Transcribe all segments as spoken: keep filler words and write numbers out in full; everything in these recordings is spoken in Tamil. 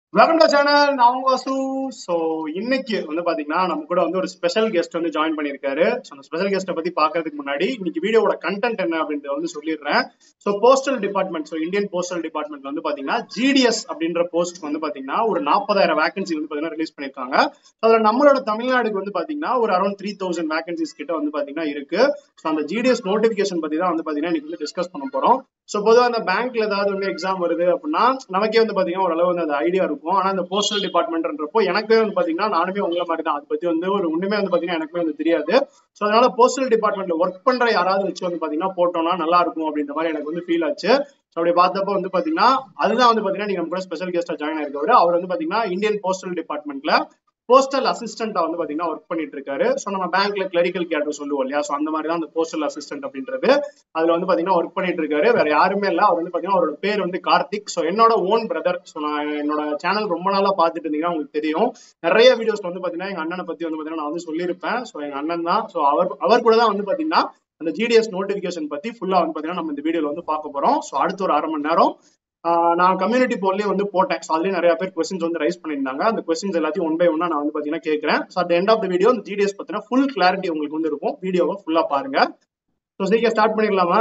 Welcome to channel. நான் உங்க வாசு. ஸோ இன்னைக்கு வந்து பாத்தீங்கன்னா நம்ம கூட வந்து ஒரு ஸ்பெஷல் கெஸ்ட் வந்து ஜாயின் பண்ணியிருக்காரு. ஸோ அந்த ஸ்பெஷல் கெஸ்ட்டை பத்தி பாக்குறதுக்கு முன்னாடி இன்னைக்கு வீடியோட கண்டென்ட் என்ன அப்படின்றத வந்து சொல்லிடுறேன். So postal department, so Indian postal department வந்து பாத்தீங்கன்னா ஜிடிஎஸ் அப்படின்ற போஸ்ட் வந்து பாத்தீங்கன்னா ஒரு நாற்பதாயிரம் வேகன்சி வந்து பாத்தீங்கன்னா ரிலீஸ் பண்ணிருக்காங்க. அதுல நம்மளோட தமிழ்நாடுக்கு வந்து பாத்தீங்கன்னா ஒரு அரௌண்ட் த்ரீ தௌசண்ட் வேகன்சிஸ் கிட்ட வந்து பாத்தீங்கன்னா இருக்கு. ஸோ அந்த ஜிடிஎஸ் நோட்டிபிகேஷன் பத்தி தான் வந்து பாத்தீங்கன்னா இன்னைக்கு வந்து டிஸ்கஸ் பண்ண போறோம். ஸோ பொதுவாக அந்த பேங்க்ல ஏதாவது வந்து எக்ஸாம் வருது அப்படின்னா நமக்கே வந்து பாத்தீங்கன்னா ஓரளவு வந்து அந்த ஐடியா இருக்கும். ஆனா இந்த போஸ்டல் டிபார்ட்மெண்ட்ன்றப்போ எனக்கே வந்து பாத்தீங்கன்னா நானுமே உங்களை மாதிரி தான் அதை பத்தி வந்து ஒரு ஒண்ணுமே வந்து பாத்தீங்கன்னா எனக்குமே வந்து தெரியாது. ஸோ அதனால போஸ்டல் டிபார்ட்மெண்ட்ல ஒர்க் பண்ற யாராவது வச்சு வந்து பாத்தீங்கன்னா போட்டோம்னா நல்லா இருக்கும் அப்படின்ற மாதிரி எனக்கு வந்து ஃபீல் ஆச்சு. ஸோ அப்படி பார்த்தப்போ வந்து பாத்தீங்கன்னா அதுதான் வந்து பாத்தீங்கன்னா நீங்க நம்ம கூட ஸ்பெஷல் கெஸ்டா ஜாயின் ஆயிருக்கவர். அவர் வந்து பாத்தீங்கன்னா இந்தியன் போஸ்டல் டிபார்ட்மெண்ட்ல போஸ்டல் அசிஸ்டன்டா வந்து பாத்தீங்கன்னா ஒர்க் பண்ணிட்டு இருக்காரு. ஸோ நம்ம பேங்க்ல கிளரிக்கல் கேடர் சொல்லுவோம் இல்லையா, ஸோ அந்த மாதிரி தான் அந்த போஸ்டல் அசிஸ்டன்ட் அப்படின்றது. அதுல வந்து பாத்தீங்கன்னா ஒர்க் பண்ணிட்டு இருக்காரு. வேற யாருமே இல்ல, அவர் வந்து பாத்தீங்கன்னா அவரோட பேர் வந்து கார்த்திக். ஸோ என்னோட ஓன் பிரதர். ஸோ நான் என்னோட சேனல் ரொம்ப நாளா பாத்துட்டு இருந்தீங்கன்னா உங்களுக்கு தெரியும், நிறைய வீடியோஸ்ல வந்து பாத்தீங்கன்னா எங்க அண்ணனை பத்தி வந்து பாத்தீங்கன்னா நான் வந்து சொல்லியிருப்பேன். ஸோ எங்க அண்ணன் தான். ஸோ அவர் அவர் கூட தான் வந்து பாத்தீங்கன்னா அந்த ஜிடிஎஸ் நோட்டிபிகேஷன் பத்தி ஃபுல்லா வந்து பாத்தீங்கன்னா நம்ம இந்த வீடியோல வந்து பார்க்க போறோம். ஸோ அடுத்த ஒரு அரை மணி நேரம் நான் கம்யூனிட்டி போர்லயே வந்து போட்டேன். ஸோ அதுலயும் நிறைய பேர் கொஸ்டின்ஸ் வந்து ரைஸ் பண்ணியிருந்தாங்க. அந்த கொஸ்டின்ஸ் எல்லாத்தையும் ஒன் பை ஒன்னா நான் வந்து பாத்தீங்கன்னா கேட்கிறேன். So at end of the video இந்த ஜிடிஎஸ் பத்தின ஃபுல் கிளாரிட்டி உங்களுக்கு வந்து இருக்கும். வீடியோவை ஃபுல்லா பாருங்க. ஸோ சீக்கிரம் ஸ்டார்ட் பண்ணிடலாமா?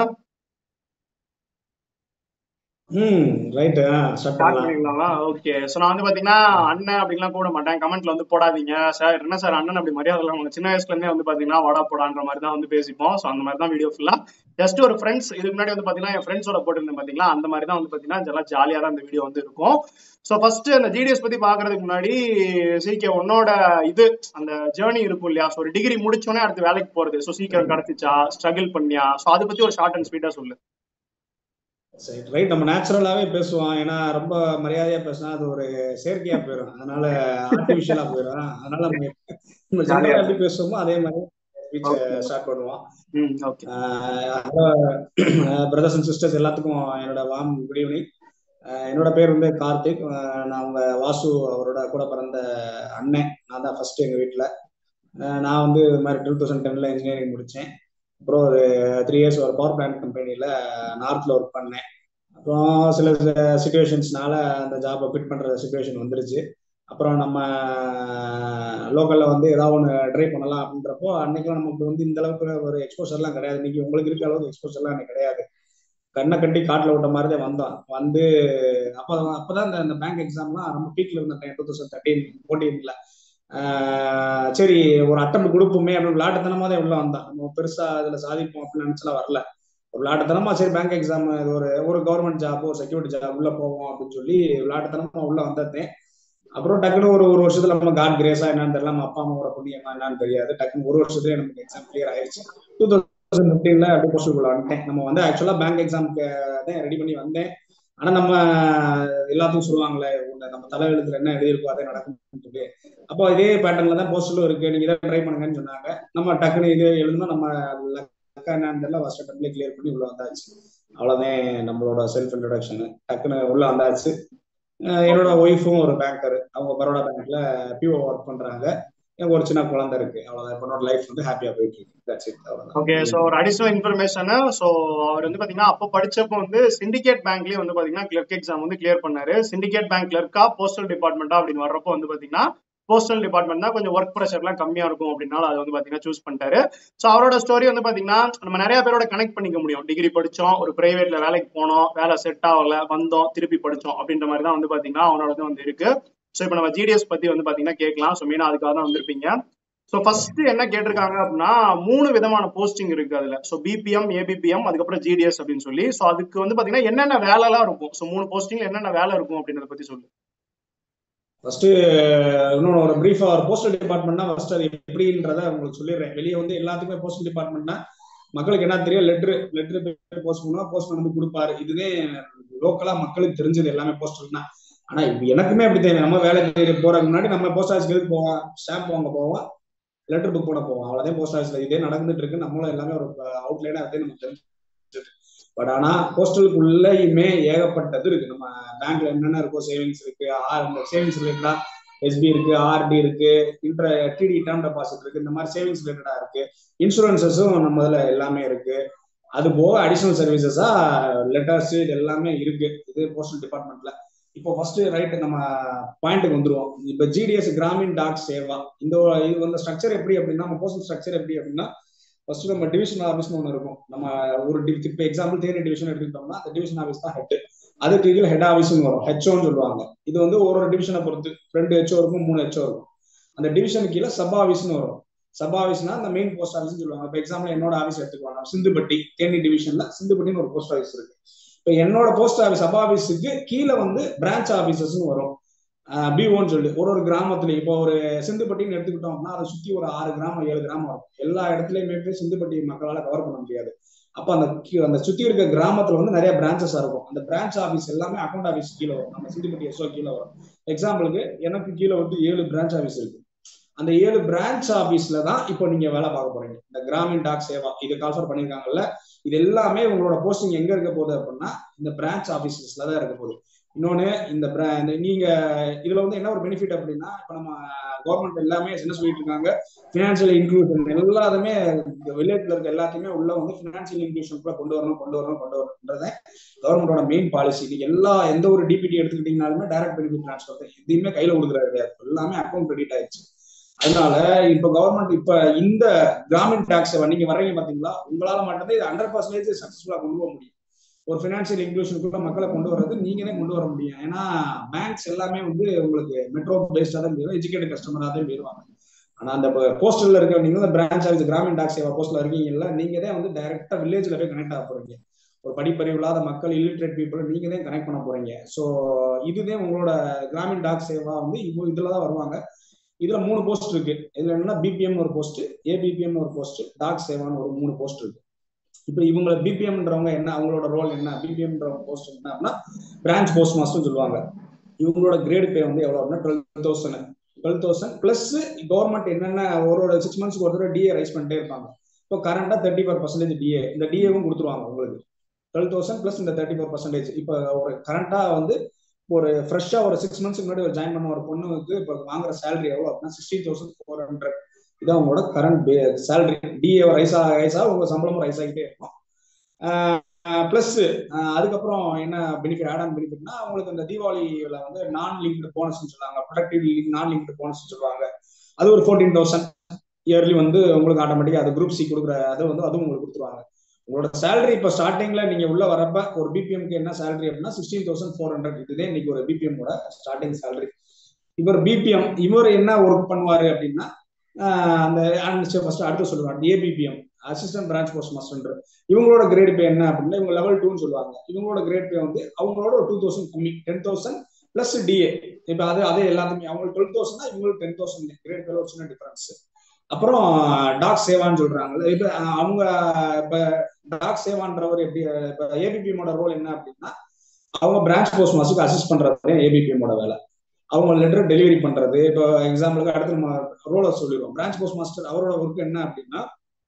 ம் ரைட் ஸ்டார்ட் பண்ணிடலாமா? ஓகே. ஸோ நான் வந்து பாத்தீங்கன்னா அண்ணன் அப்படின்லாம் கூட மாட்டேன். கமெண்ட்ல வந்து போடாதீங்க சார், என்ன சார் அண்ணன் அப்படி மரியாதை அவங்க சின்ன வயசுல இருந்தே வந்து பாத்தீங்கன்னா வாடா போடான்ற மாதிரி தான் வந்து பேசிப்போம். ஸோ அந்த மாதிரி தான் வீடியோ ஃபுல்லா ஜஸ்ட் ஒரு ஃப்ரெண்ட்ஸ். இதுக்கு முன்னாடி வந்து பாத்தீங்கன்னா என் ஃப்ரெண்ட்ஸோட போட்டிருந்தேன் பாத்தீங்களா, அந்த மாதிரி தான் வந்து பாத்தீங்கன்னா இதெல்லாம் ஜாலியா தான் இந்த வீடியோ வந்து இருக்கும். ஸோ ஃபர்ஸ்ட் அந்த ஜிடிஎஸ் பத்தி பாக்குறதுக்கு முன்னாடி சீக்கிரம் உன்னோட இது அந்த ஜேர்னி இருக்கும் இல்லையா, ஸோ ஒரு டிகிரி முடிச்சோடனே அடுத்து வேலைக்கு போறது, ஸோ சீக்கிரம் கிடைச்சிச்சா, ஸ்ட்ரகிள் பண்ணியா, ஸோ அதை பத்தி ஒரு ஷார்ட் அண்ட் ஸ்வீட்டா சொல்லு. சரி ரைட். நம்ம நேச்சுரலாவே பேசுவோம். ஏன்னா ரொம்ப மரியாதையா பேசினா அது ஒரு செயற்கையா போயிடும், அதனால ஆர்டிபிஷியலா போயிடும். அதனால நம்ம நம்ம ஜெனரலா எப்படி பேசுவோமோ அதே மாதிரி ஸ்பீச்சை ஸ்டார்ட் பண்ணுவோம். பிரதர்ஸ் அண்ட் சிஸ்டர்ஸ் எல்லாத்துக்கும் என்னோட வார்ம் குட் ஈவினிங். என்னோட பேர் வந்து கார்த்திக். நான் உங்க வாசு அவரோட கூட பிறந்த அண்ணன். நான் தான் ஃபர்ஸ்ட் எங்க வீட்டுல. நான் வந்து இது மாதிரி டூ தௌசண்ட் டென்ல இன்ஜினியரிங் முடிச்சேன். அப்புறம் ஒரு த்ரீ இயர்ஸ் ஒரு பவர் பிளான்ட் கம்பெனியில் நார்த்தில் ஒர்க் பண்ணேன். அப்புறம் சில சுச்சுவேஷன்ஸ்னால அந்த ஜாபை குவிட் பண்ணுற சுச்சுவேஷன் வந்துருச்சு. அப்புறம் நம்ம லோக்கலில் வந்து ஏதாவது ஒன்று ட்ரை பண்ணலாம் அப்படின்றப்போ அன்னைக்கெல்லாம் நமக்கு வந்து இந்த அளவுக்கு ஒரு எக்ஸ்போசர்லாம் கிடையாது. இன்னைக்கு உங்களுக்கு இருக்க அளவுக்கு எக்ஸ்போசர்லாம் எனக்கு கிடையாது. கண்ணை கட்டி காட்டில் விட்ட மாதிரி தான் வந்தோம். வந்து அப்போ அப்போதான் இந்த பேங்க் எக்ஸாம்லாம் ரொம்ப பீக்கில் இருந்த டைம், டூ தௌசண்ட் தேர்ட்டீன் ஃபோர்டீன்ல. சரி ஒரு அட்டம் கொடுப்போமே அப்படின்னு விளையாட்டுத்தனமா தான் உள்ள வந்தான். நம்ம பெருசா அதுல சாதிப்போம் அப்படின்னு நினைச்சலாம் வரல. ஒரு விளையாட்டுத்தனமா சரி பேங்க் எக்ஸாம் ஒரு ஒரு கவர்மெண்ட் ஜாப் ஒரு செக்யூரிட்டி ஜாப் உள்ள போவோம் அப்படின்னு சொல்லி விளையாட்டுத்தனமா உள்ள வந்தேன். அப்புறம் டக்குனு ஒரு ஒரு வருஷத்துல நம்ம காட் கிரேஸா என்னன்னு தெரியல, நம்ம அப்பா அம்மாவோட புண்ணியமா என்னன்னு தெரியாது, டக்குனு ஒரு வருஷத்துலயே நமக்கு எக்ஸாம் கிளியர் ஆயிடுச்சு. டூ தௌசண்ட் பிப்டீன்ல அப்படி போஸ்டுக்குள்ள வந்துட்டேன். நம்ம வந்து ஆக்சுவலா பேங்க் எக்ஸாமுக்கு தான் ரெடி பண்ணி வந்தேன். ஆனா நம்ம எல்லாத்துக்கும் சொல்லுவாங்களே நம்ம தலைவெழுத்துல என்ன எழுதியிருக்கோ அதே நடக்கும் சொல்லி, அப்போ இதே பேட்டர்ன்ல தான் போஸ்டலும் இருக்கு, நீங்க இதை ட்ரை பண்ணுங்கன்னு சொன்னாங்க. நம்ம டக்குனு இது எழுதுனா நம்ம என்னன்னு ஃபர்ஸ்ட் அட்டம்ப்ட்ல கிளியர் பண்ணி உள்ள வந்தாச்சு. அவ்வளவுதான் நம்மளோட செல்ஃப் இன்ட்ரோடக்ஷன். டக்குனு உள்ள வந்தாச்சு. என்னோட ஒய்ஃபும் ஒரு பேங்கர். அவங்க பரோடா பேங்க்ல பிஓ ஒர்க் பண்றாங்க. எனக்கு ஒரு சின்ன குழந்தை இருக்கு. அவ்வளவுதான். என்னோட லைஃப் வந்து ஹாப்பியா போயிட்டு இருக்கு. That's it. அவ்வளவுதான். ஓகே. சோ ஒரு அடிஷனல் இன்ஃபர்மேஷன். சோ அவர் வந்து பாத்தீங்கன்னா அப்போ படிச்சப்போ வந்து சிண்டிகேட் பேங்க்லயே வந்து பாத்தீங்கன்னா கிளர்க் எக்ஸாம் வந்து கிளியர் பண்ணாரு. சிண்டிகேட் பேங்க் கிளர்க்கா போஸ்டல் டிபார்ட்மெண்டா அப்படின்னு வர்றப்போ வந்து பாத்தீங்கன்னா போஸ்டல் டிபார்ட்மெண்ட் தான் கொஞ்சம் ஒர்க் ப்ரெஷர் எல்லாம் கம்மியா இருக்கும் அப்படின்னால அதை வந்து பாத்தீங்கன்னா சூஸ் பண்ணிட்டாரு. சோ அவரோட ஸ்டோரி வந்து பாத்தீங்கன்னா நம்ம நிறைய பேரோட கனெக்ட் பண்ணிக்க முடியும். டிகிரி படிச்சோம், ஒரு பிரைவேட்ல வேலைக்கு போனோம், வேலை செட் ஆகல, வந்தோம், திருப்பி படிச்சோம் அப்படின்ற மாதிரி தான் வந்து பாத்தீங்கன்னா அவனோட வந்து இருக்கு. சோ இப்போ நம்ம ஜிடிஎஸ் பத்தி வந்து பாத்தீங்கன்னா கேட்கலாம். ஸோ மெயினா அதுக்காக தான் வந்திருப்பீங்க. ஸோ ஃபர்ஸ்ட் என்ன கேட்டிருக்காங்க அப்படின்னா மூணு விதமான போஸ்டிங் இருக்கு அதுல. ஸோ பிபிஎம், ஏபிபிஎம், அதுக்கப்புறம் ஜிடிஎஸ் அப்படின்னு சொல்லி. ஸோ அதுக்கு வந்து பாத்தீங்கன்னா என்னென்ன வேலை எல்லாம் இருக்கும், ஸோ மூணு போஸ்டிங்ல என்னென்ன வேலை இருக்கும் அப்படின்றத பத்தி சொல்லு. ஃபர்ஸ்ட் இன்னொன்று ஒரு பிரீஃபா ஒரு போஸ்டல் டிபார்ட்மெண்ட்னா ஃபர்ஸ்ட் அது எப்படின்றத உங்களுக்கு சொல்லிடுறேன். வெளியே வந்து எல்லாத்துக்குமே போஸ்டல் டிபார்ட்மெண்ட்னா மக்களுக்கு என்ன தெரியும், லெட்ரு லெட்ரு போஸ்ட் பண்ணுவா, போஸ்ட் வந்து கொடுப்பாரு. இதுவே லோக்கலா மக்களுக்கு தெரிஞ்சது எல்லாமே போஸ்டல்னா. ஆனா எனக்குமே அப்படி தெரியும். நம்ம வேலைக்கு போறதுக்கு முன்னாடி நம்ம போஸ்ட் ஆஃபீஸ்க்கு போவோம், ஸ்டாம்ப் வாங்க போவோம், லெட்டர் புக் பண்ண போவோம். அவ்வளவுதான் போஸ்ட் ஆஃபீஸ்ல இதே நடந்துட்டு இருக்கு. நம்மளும் எல்லாமே ஒரு அவுட்லைனா அதே நமக்கு தெரிஞ்சது. பட் ஆனா போஸ்டலுக்குள்ளயுமே ஏகப்பட்டது இருக்கு. நம்ம பேங்க்ல என்னென்ன இருக்கோ, சேவிங்ஸ் இருக்கு, சேவிங்ஸ் ரிலேட்டடா எஸ்பி இருக்கு, ஆர்டி இருக்கு, இன்ட்ர டிடி டேர்ம் டெபாசிட் இருக்கு, இந்த மாதிரி சேவிங்ஸ் ரிலேட்டடா இருக்கு. இன்சூரன்சஸும் நம்ம இதுல எல்லாமே இருக்கு. அது போக அடிஷனல் சர்வீசஸா லெட்டர்ஸ் இது எல்லாமே இருக்கு இது போஸ்டல் டிபார்ட்மெண்ட்ல. இப்போ ஃபர்ஸ்ட் ரைட் நம்ம பாயிண்ட்டுக்கு வந்துருவோம். இப்போ ஜிடிஎஸ் கிராமின் டாக் சேவா இந்த இது வந்து ஸ்ட்ரக்சர் எப்படி அப்படின்னா, நம்ம போஸ்டல் ஸ்ட்ரக்சர் எப்படி அப்படின்னா, ஃபர்ஸ்ட் நம்ம டிவிஷன் ஆஃபீஸ்னு ஒன்று இருக்கும். நம்ம ஒரு இப்போ எக்ஸாம்பிள் தேனி டிவிஷன் எடுத்துக்கிட்டோம்னா அந்த டிவிஷன் ஆஃபீஸ் தான் ஹெட். அதுக்கு கீழே ஹெட் ஆஃபீஸ்னு வரும், ஹெச்ஓன்னு சொல்லுவாங்க. இது வந்து ஒரு ஒரு டிவிஷனை பொறுத்து ரெண்டு ஹெச்ஓ இருக்கும், மூணு ஹெச்ஓ இருக்கும். அந்த டிவிஷனுக்கு கீழே சப் ஆஃபீஸ்னு வரும். சப் ஆஃபீஸ்னா அந்த மெயின் போஸ்ட் ஆஃபீஸ்னு சொல்லுவாங்க. இப்போ எக்ஸாம்பிள் என்னோட ஆஃபீஸ் எடுத்துக்குவாங்க, சிந்துப்பட்டி தேனி டிவிஷன்ல சிந்துப்பட்டின்னு ஒரு போஸ்ட் ஆஃபீஸ் இருக்கு. இப்போ என்னோட போஸ்ட் ஆஃபீஸ் சப் ஆஃபீஸுக்கு கீழே வந்து பிரான்ச் ஆஃபீஸர்ஸ்னு வரும், பிஓன்னு சொல்லி. ஒரு ஒரு கிராமத்துல இப்போ ஒரு சிந்துப்பட்டின்னு எடுத்துக்கிட்டோம்னா அதை சுத்தி ஒரு ஆறு கிராமம் ஏழு கிராமம் இருக்கும். எல்லா இடத்துலயுமே போய் சிந்துப்பட்டி மக்களால கவர் பண்ண முடியாது. அப்ப அந்த அந்த சுத்தி இருக்க கிராமத்துல வந்து நிறைய பிரான்ச்சஸ் இருக்கும். அந்த பிரான்ச் ஆஃபீஸ் எல்லாமே அக்கௌண்ட் ஆஃபீஸ் கீழே வரும், நம்ம சிந்துப்பட்டி எஸ்ஓ கீழே வரும். எக்ஸாம்பிளுக்கு எனக்கு கீழே வந்து ஏழு பிரான்ச் ஆஃபீஸ் இருக்கு. அந்த ஏழு பிரான்ச் ஆஃபீஸ்ல தான் இப்போ நீங்க வேலை பார்க்க போறீங்க. இந்த கிராமின் டாக் சேவா இது கால்ஃபர் பண்ணிருக்காங்கல்ல, இது எல்லாமே உங்களோட போஸ்டிங் எங்க இருக்க போகுது அப்படின்னா இந்த பிரான்ச் ஆஃபீஸஸ்ல தான் இருக்க போகுது. இன்னொன்னு இந்த நீங்க இதுல வந்து என்ன ஒரு பெனிஃபிட் அப்படின்னா, இப்ப நம்ம கவர்மெண்ட் எல்லாமே என்ன சொல்லிட்டு இருக்காங்க, பினான்சியல் இன்க்ளூஷன் எல்லாருமே வில்லேஜ்ல இருக்க எல்லாத்தையுமே உள்ள வந்து பினான்சியல் இன்க்ளூஷன் கூட கொண்டு வரணும் கொண்டு வரணும் கொண்டு வரணும்ன்றத கவர்மெண்டோட மெயின் பாலிசி. நீங்க எல்லா எந்த ஒரு டிபிடி எடுத்துக்கிட்டீங்கனாலுமே டைரக்ட் பெனிஃபிட் ட்ரான்ஸ்ஃபர் தான், எதுவுமே கையில கொடுக்குறாரு கிடையாது, எல்லாமே அக்கௌண்ட் கிரெடிட் ஆயிடுச்சு. அதனால இப்ப கவர்மெண்ட் இப்ப இந்த கிராமின் டாக்ஸ் நீங்க வர்றீங்க பாத்தீங்களா, உங்களால மட்டும்தான் இது ஹண்ட்ரட் பர்சன்டேஜ் சக்சஸ்ஃபுல்லா கொண்டு போக முடியும். ஒரு பினான்சியல் இன்க்ளூஷனுக்குள்ள மக்களை கொண்டு வர்றது நீங்களே கொண்டு வர முடியும். ஏன்னா பேங்க்ஸ் எல்லாமே வந்து உங்களுக்கு மெட்ரோ பேஸ்டா தான் போயிடும், எஜுகேட்டட் கஸ்டமரா தான் போயிடுவாங்க. ஆனா அந்த போஸ்டல்ல இருக்க நீங்க பிரான்ச் ஆஃபீஸ் கிராமின் டாக்ஸ் சேவா போஸ்ட்ல இருக்கீங்கல்ல, நீங்க தான் வந்து டைரக்டா வில்லேஜ்ல போய் கனெக்ட் ஆக போறீங்க. ஒரு படிப்பறிவு இல்லாத மக்கள், இல்லிட்ரேட் பீப்புள் நீங்க தான் கனெக்ட் பண்ண போறீங்க. ஸோ இதுதான் உங்களோட கிராமின் டாக் சேவா வந்து இப்போ இதுலதான் வருவாங்க. இதுல மூணு போஸ்ட் இருக்கு. இதுல என்னன்னா பிபிஎம் ஒரு போஸ்ட், ஏபிபிஎம் ஒரு போஸ்ட், டாக் சேவான்னு ஒரு மூணு போஸ்ட் இருக்கு. இப்ப இவங்க பிபிஎம்ன்றவங்க என்ன, அவங்களோட ரோல் என்ன, பிபிஎம்ன்றவங்க போஸ்ட் என்ன அப்படின்னா பிரான்ச் போஸ்ட் மாஸ்டர் சொல்லுவாங்க. இவங்களோட கிரேட் பே வந்து எவ்வளவு, twelve thousand twelve thousand plus government என்னென்ன ஒரு ஒரு சிக்ஸ் மந்த்ஸ்க்கு ஒரு தடவை டிஏ ரைஸ் பண்ணிட்டே இருப்பாங்க. இப்போ கரண்டா தேர்ட்டி ஃபோர் பர்சன்டேஜ் டிஏ, இந்த டிஏவும் கொடுத்துருவாங்க உங்களுக்கு. டுவெல் தௌசண்ட் பிளஸ் இந்த தேர்ட்டி ஃபோர் பர்சன்டேஜ். இப்போ ஒரு கரண்டா வந்து ஒரு ஃப்ரெஷ்ஷா ஒரு சிக்ஸ் மந்த்ஸ்க்கு முன்னாடி ஒரு ஜாயின் பண்ண ஒரு பொண்ணுக்கு இப்போ வாங்குற சேலரி எவ்வளோ அப்படின்னா சிக்ஸ்டீன் தௌசண்ட் ஃபோர் ஹண்ட்ரட் இதான் உங்களோட கரண்ட் சேலரி. டிஏ ரைஸ் ஆக ரைஸ் ஆக உங்க சம்பளமும் ரைஸ் ஆகிட்டே இருக்கும். பிளஸ் அதுக்கப்புறம் என்ன பெனிஃபிட், ஆட் ஆன் பெனிஃபிட்னா உங்களுக்கு இந்த தீபாவளியில வந்து நான் லிங்க்டு போனஸ்ன்னு சொல்லுவாங்க, ப்ரொடக்டிவ் நான் லிங்க்டு போனஸ் சொல்லுவாங்க. அது ஒரு ஃபோர்டீன் தௌசண்ட் இயர்லி வந்து உங்களுக்கு ஆட்டோமேட்டிக்கா அது குரூப் சி கொடுக்குற அது வந்து அதுவும் உங்களுக்கு கொடுத்துருவாங்க. உங்களோட சேலரி இப்போ ஸ்டார்டிங்ல நீங்க உள்ள வரப்ப ஒரு பிபிஎம்க்கு என்ன சேலரி அப்படின்னா சிக்ஸ்டீன் தௌசண்ட் ஃபோர் ஹண்ட்ரட் இதுதான் இன்னைக்கு ஒரு பிபிஎம்மோட ஸ்டார்டிங் சேலரி. இவர் பிபிஎம் இவர் என்ன ஒர்க் பண்ணுவாரு அப்படின்னா அந்த ஃபர்ஸ்ட் அடுத்து சொல்லுவாங்க ABPM assistant branch post master. இவங்களோட கிரேட் பே என்ன அப்படின்னா இவங்க லெவல் டூன்னு சொல்லுவாங்க. இவங்களோட கிரேட் பே வந்து அவங்களோட ஒரு டூ தௌசண்ட் கம்மி, டென் தௌசண்ட் பிளஸ் டிஏ. இப்போ அது அதே எல்லாத்துமே அவங்களுக்கு டுவெல் தௌசண்ட் தான், இவங்களுக்கு டென் தௌசண்ட் கிரேட் பேல ஒரு சின்ன டிஃபரன்ஸ். அப்புறம் டாக் சேவான்னு சொல்றாங்க. இப்ப அவங்க இப்ப டாக் சேவான்றவர் எப்படி, இப்ப ஏபிபிஎம்மோட ரோல் என்ன அப்படின்னா அவங்க பிரான்ச் போஸ்ட் மாஸ்டருக்கு அசிஸ்ட் பண்றது ஏபிபிஎம்மோட வேலை. அவங்க லெட்டர் டெலிவரி பண்றது. இப்போ எக்ஸாம்பிளுக்கு அடுத்து நம்ம ரோலை சொல்லிடுவோம். பிரான்ச் போஸ்ட் மாஸ்டர் அவரோட ஒர்க் என்ன அப்படின்னா,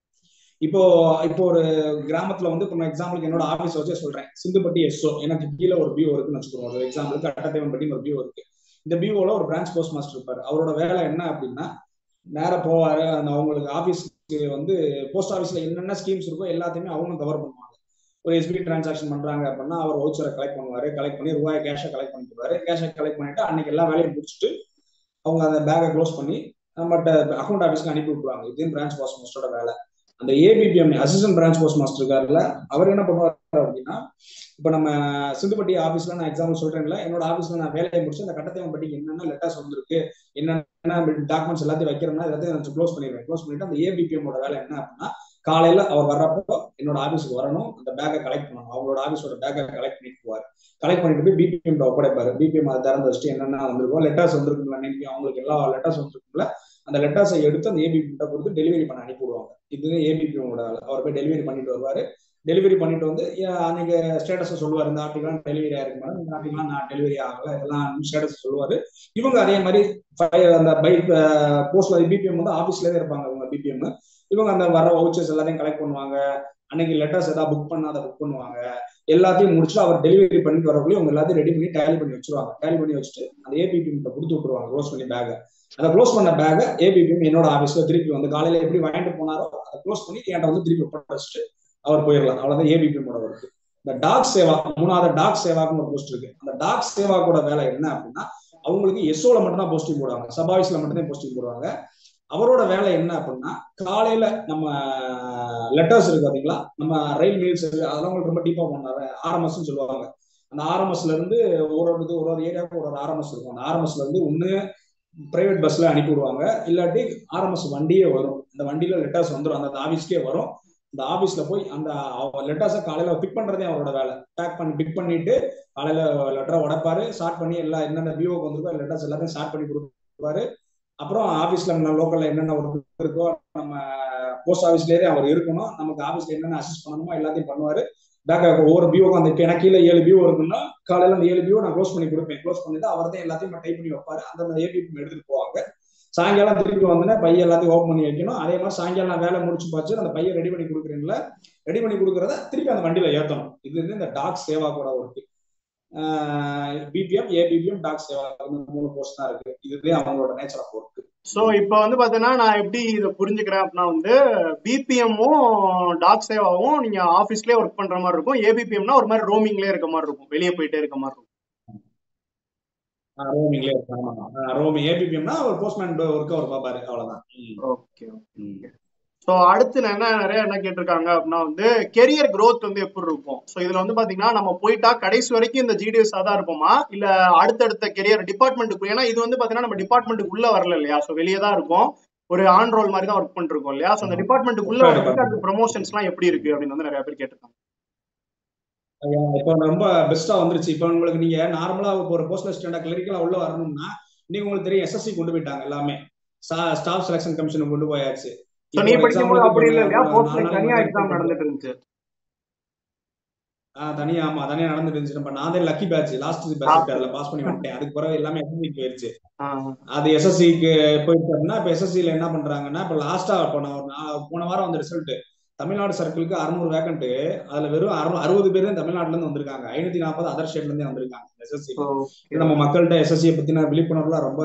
இப்போ இப்போ ஒரு கிராமத்துல வந்து இப்போ எக்ஸாம்பிளுக்கு என்னோட ஆஃபீஸ் வச்சே சொல்றேன், சிந்துப்பட்டி எஸ்ஓ எனக்கு கீழே ஒரு பிஓ இருக்குன்னு வச்சுக்கோங்க. ஒரு எக்ஸாம்பிளுக்கு அட்டத்தேவன்பட்டி ஒரு பிஓ இருக்கு. இந்த பிஓல ஒரு பிரான்ச் போஸ்ட் மாஸ்டர் இருப்பாரு. அவரோட வேலை என்ன அப்படின்னா நேரம் போவாரு, அந்த அவங்களுக்கு ஆஃபீஸ்க்கு வந்து போஸ்ட் ஆஃபீஸ்ல என்னென்ன ஸ்கீம்ஸ் இருக்கோ எல்லாத்தையுமே அவங்க கவர் பண்ணுவாங்க. ஒரு எஸ்பி டிரான்சாக்ஷன் பண்றாங்க அப்படின்னா அவர் வவுச்சரை கலெக்ட் பண்ணுவாரு, கலெக்ட் பண்ணி ரூபாய் கேஷை கலெக்ட் பண்ணிடுவாரு. கேஷை கலெக்ட் பண்ணிட்டு அன்னைக்கு எல்லா வேலையும் முடிச்சுட்டு அவங்க அந்த பேக்கை க்ளோஸ் பண்ணி நம்மகிட்ட அக்கௌண்ட் ஆஃபீஸ்க்கு அனுப்பி விட்டுருவாங்க. இதுவும் பிரான்ச் போஸ்ட் மாஸ்டரோட வேலை. அந்த ABPM assistant branch post master இருக்காருல்ல, அவர் என்ன பண்ணுவாரு அப்படின்னா இப்போ நம்ம சிந்துப்பட்டி ஆஃபீஸ்ல நான் எக்ஸாம்பிள் சொல்றேன்ல, என்னோட ஆஃபீஸ்ல நான் வேலையை முடிச்சு அந்த கட்டத்தேவன்பட்டிக்கு என்னென்ன லெட்டர்ஸ் வந்திருக்கு, என்னென்ன டாக்குமெண்ட்ஸ் எல்லாத்தையும் வைக்கிறோம்னா எல்லாத்தையும் க்ளோஸ் பண்ணிடுவேன். க்ளோஸ் பண்ணிட்டு அந்த ஏபிபிஎம்மோட வேலை என்ன அப்படின்னா காலையில அவர் வர்றப்போ என்னோட ஆஃபீஸுக்கு வரணும், அந்த பேக்கை கலெக்ட் பண்ணணும். அவங்களோட ஆஃபீஸோட பேக்கை கலெக்ட் பண்ணிட்டு போவார். கலெக்ட் பண்ணிட்டு போய் பிபிஎம் ஒப்படைப்பாரு. பிபிஎம் அதை திறந்து வச்சுட்டு என்னென்ன வந்திருக்கோம், லெட்டர்ஸ் வந்துருக்குங்களா, இன்னைக்கு அவங்களுக்கு எல்லா லெட்டர்ஸ் வந்துருக்குங்களா, அந்த லெட்டர்ஸை எடுத்து அந்த ஏபிபிஎம் கொடுத்து டெலிவரி பண்ண அனுப்பி விடுவாங்க. இதுதான் ஏபிபிஎம்மோட வேலை. அவர் போய் டெலிவரி பண்ணிட்டு வருவாரு. டெலிவரி பண்ணிட்டு வந்து அன்னைக்கு ஸ்டேட்டஸ் சொல்லுவார், இந்த ஆர்டிகலாம் டெலிவரி ஆயிருக்கு மேடம், இந்த ஆர்டிகலாம் நான் டெலிவரி ஆகல, இதெல்லாம் ஸ்டேட்டஸ் சொல்லுவாரு. இவங்க அதே மாதிரி அந்த பைக் போஸ்ட்ல பிபிஎம் வந்து ஆஃபீஸ்லேயே இருப்பாங்க. இவங்க பிபிஎம் இவங்க அந்த வர வவுச்சர்ஸ் எல்லாத்தையும் கலெக்ட் பண்ணுவாங்க. அன்னைக்கு லெட்டர்ஸ் ஏதாவது புக் பண்ணா அதை புக் பண்ணுவாங்க. எல்லாத்தையும் முடிச்சுட்டு அவர் டெலிவரி பண்ணிட்டு வரக்குள்ளே அவங்க எல்லாத்தையும் ரெடி பண்ணி டேலி பண்ணி வச்சிருவாங்க. டேலி பண்ணி வச்சுட்டு அந்த ஏபிபிஎம் கொடுத்து விட்டுருவாங்க க்ளோஸ் பண்ணி பேக்கை. அதை க்ளோஸ் பண்ண பேக்கை ஏபிபிஎம் என்னோட ஆஃபீஸ்ல திருப்பி வந்து காலையில எப்படி வாங்கிட்டு போனாரோ அதை க்ளோஸ் பண்ணி என்கிட்ட வந்து திருப்பி வச்சுட்டு அவர் போயிடலாம். அவ்வளவுதான் ஏபிபிஎம்மோட ஒர்க். இந்த டாக் சேவா, மூணாவது டாக் சேவாக்குன்னு ஒரு போஸ்ட் இருக்கு. அந்த டாக் சேவா கூட வேலை என்ன அப்படின்னா, அவங்களுக்கு எஸ்ஓல மட்டும் தான் போஸ்டிங் போடுவாங்க, சப் ஆஃபீஸ்ல மட்டும் தான் போஸ்டிங் போடுவாங்க. அவரோட வேலை என்ன அப்படின்னா, காலையில நம்ம லெட்டர்ஸ் இருக்கு பாத்தீங்களா, நம்ம ரயில் மீல்ஸ் அதெல்லாம் உங்களுக்கு ரொம்ப டீப்பா பண்ணாரு, ஆர்எம்எஸ் சொல்லுவாங்க. அந்த ஆர்எம்எஸ்ல இருந்து ஒரு ஒரு ஒரு ஒரு ஏரியாவுக்கு ஒரு ஒரு ஆர்எம்எஸ் இருக்கும். அந்த ஆர்எம்எஸ்ல இருந்து ஒண்ணு பிரைவேட் பஸ்ல அனுப்பி விடுவாங்க, இல்லாட்டி ஆர்எம்எஸ் வண்டியே வரும். அந்த வண்டியில லெட்டர்ஸ் வந்துடும், அந்த ஆபீஸ்க்கே வரும். இந்த ஆபீஸ்ல போய் அந்த லெட்டர்ஸை காலையில பிக் பண்றதே அவரோட வேலை. பேக் பண்ணி பிக் பண்ணிட்டு காலையில லெட்டரை உடைப்பாரு, ஸ்டார்ட் பண்ணி எல்லா என்னென்ன வியூக்கு வந்திருக்கோ லெட்டர்ஸ் எல்லாத்தையும் ஸ்டார்ட் பண்ணி கொடுப்பாரு. அப்புறம் ஆபீஸ்ல லோக்கல்ல என்னென்ன ஒரு இருக்கோ, நம்ம போஸ்ட் ஆபீஸ்லயே அவர் இருக்கணும், நமக்கு ஆபீஸ்ல என்னென்ன அசிஸ்ட் பண்ணணுமோ எல்லாத்தையும் பண்ணுவாரு. பேக் ஒவ்வொரு வியூக்கும் அந்த எனக்கு கீழே ஏழு வியூ இருக்குன்னா காலையில அந்த ஏழு வியூ நான் க்ளோஸ் பண்ணி கொடுப்பேன். க்ளோஸ் பண்ணிட்டு அவர் தான் எல்லாத்தையும் டைப் பண்ணி வைப்பாரு. அந்த ஏபி எடுத்துட்டு போவாங்க. சாயங்காலம் திருப்பி வந்தோன்னா பையன் எல்லாத்தையும் ஓப்பன் பண்ணி வைக்கணும். அதே மாதிரி சாயங்காலம் நான் வேலை முடிச்சு பார்த்து அந்த பையன் ரெடி பண்ணி கொடுக்குறீங்களா, ரெடி பண்ணி கொடுக்குறத திருப்பி அந்த வண்டியில ஏற்றணும். இது வந்து இந்த டாக் சேவா கூட work. BPM, ABPM, Dak Seva மூணு போஸ்ட் தான் இருக்கு. இதுவே அவங்களோட நேச்சர் ஆஃப் ஒர்க். சோ இப்ப வந்து பாத்தீங்கன்னா நான் எப்படி இதை புரிஞ்சுக்கிறேன் அப்படின்னா வந்து பிபிஎம்மும் டாக் சேவாவும் நீங்க ஆபீஸ்லயே ஒர்க் பண்ற மாதிரி இருக்கும், ஏபிபிஎம்னா ஒரு மாதிரி ரோமிங்லயே இருக்க மாதிரி இருக்கும், வெளியே போயிட்டே இருக்க மாதிரி இருக்கும். ரோமிங்லயே ரோமிங் ஏபிபிஎம்னா ஒரு போஸ்ட்மேன் ஒர்க் அவர் பாப்பாரு, அவ்வளவுதான். Okay okay. ஸோ அடுத்து என்ன நிறைய என்ன கேட்டிருக்காங்க அப்படின்னா வந்து கெரியர் க்ரோத் வந்து எப்படி இருக்கும். ஸோ இதுல வந்து பாத்தீங்கன்னா நம்ம போயிட்டா கடைசி வரைக்கும் இந்த ஜிடிஎஸ்ஸா தான் இருப்போமா, இல்ல அடுத்தடுத்த கெரியர் டிபார்ட்மெண்ட்டுக்கு, ஏன்னா இது வந்து பாத்தீங்கன்னா நம்ம டிபார்ட்மெண்ட்டுக்கு உள்ள வரல இல்லையா, ஸோ வெளியே தான் இருக்கும், ஒரு ஆன் ரோல் மாதிரி தான் ஒர்க் பண்ணிருக்கோம் இல்லையா. ஸோ அந்த டிபார்ட்மெண்ட்டுக்கு உள்ள வரதுக்கு அது ப்ரொமோஷன்ஸ் எல்லாம் எப்படி இருக்கு அப்படின்னு வந்து நிறைய பேர் கேட்டிருக்காங்க. இப்போ ரொம்ப பெஸ்டா வந்துருச்சு. இப்போ உங்களுக்கு நீங்க நார்மலா ஒரு போஸ்டல் அசிஸ்டன்ட் கிளரிக்கலா உள்ள வரணும்னா நீங்க உங்களுக்கு தெரியும் எஸ்எஸ்சி கொண்டு போயிட்டாங்க, எல்லாமே ஸ்டாஃப் செலக்ஷன் கமிஷன் கொண்டு போயாச்சு. சோ நீ படிக்கும்போது அப்படி இல்ல இல்லையா, போஸ்ட்ல தனியா எக்ஸாம் நடந்துட்டு இருந்துச்சு. ஆஹ் தனியா, ஆமா தனியா நடந்துட்டு இருந்துச்சு. நம்ம நான் தான் லக்கி பேட்ச், லாஸ்ட் பேட்ச் அதுல பாஸ் பண்ணி வந்துட்டேன். அதுக்கு பிறகு எல்லாமே எஸ்எஸ்சி போயிருச்சு. அது எஸ்எஸ்சிக்கு போயிட்டு அப்படின்னா இப்ப எஸ்எஸ்சில என்ன பண்றாங்கன்னா, இப்ப லாஸ்டா போன போன வாரம் வந்து ரிசல்ட் தமிழ்நாடு சர்க்கிளுக்கு அறுநூறு வேகண்ட், அதுல வெறும் அறுபது பேர் தான் தமிழ்நாட்டுல இருந்து வந்திருக்காங்க, ஐநூத்தி நாற்பது அதர் ஸ்டேட்ல இருந்தே வந்திருக்காங்க எஸ்எஸ்சி. நம்ம மக்கள்கிட்ட எஸ்எஸ்சி பத்தின விழிப்புணர்வுலாம் ரொம்ப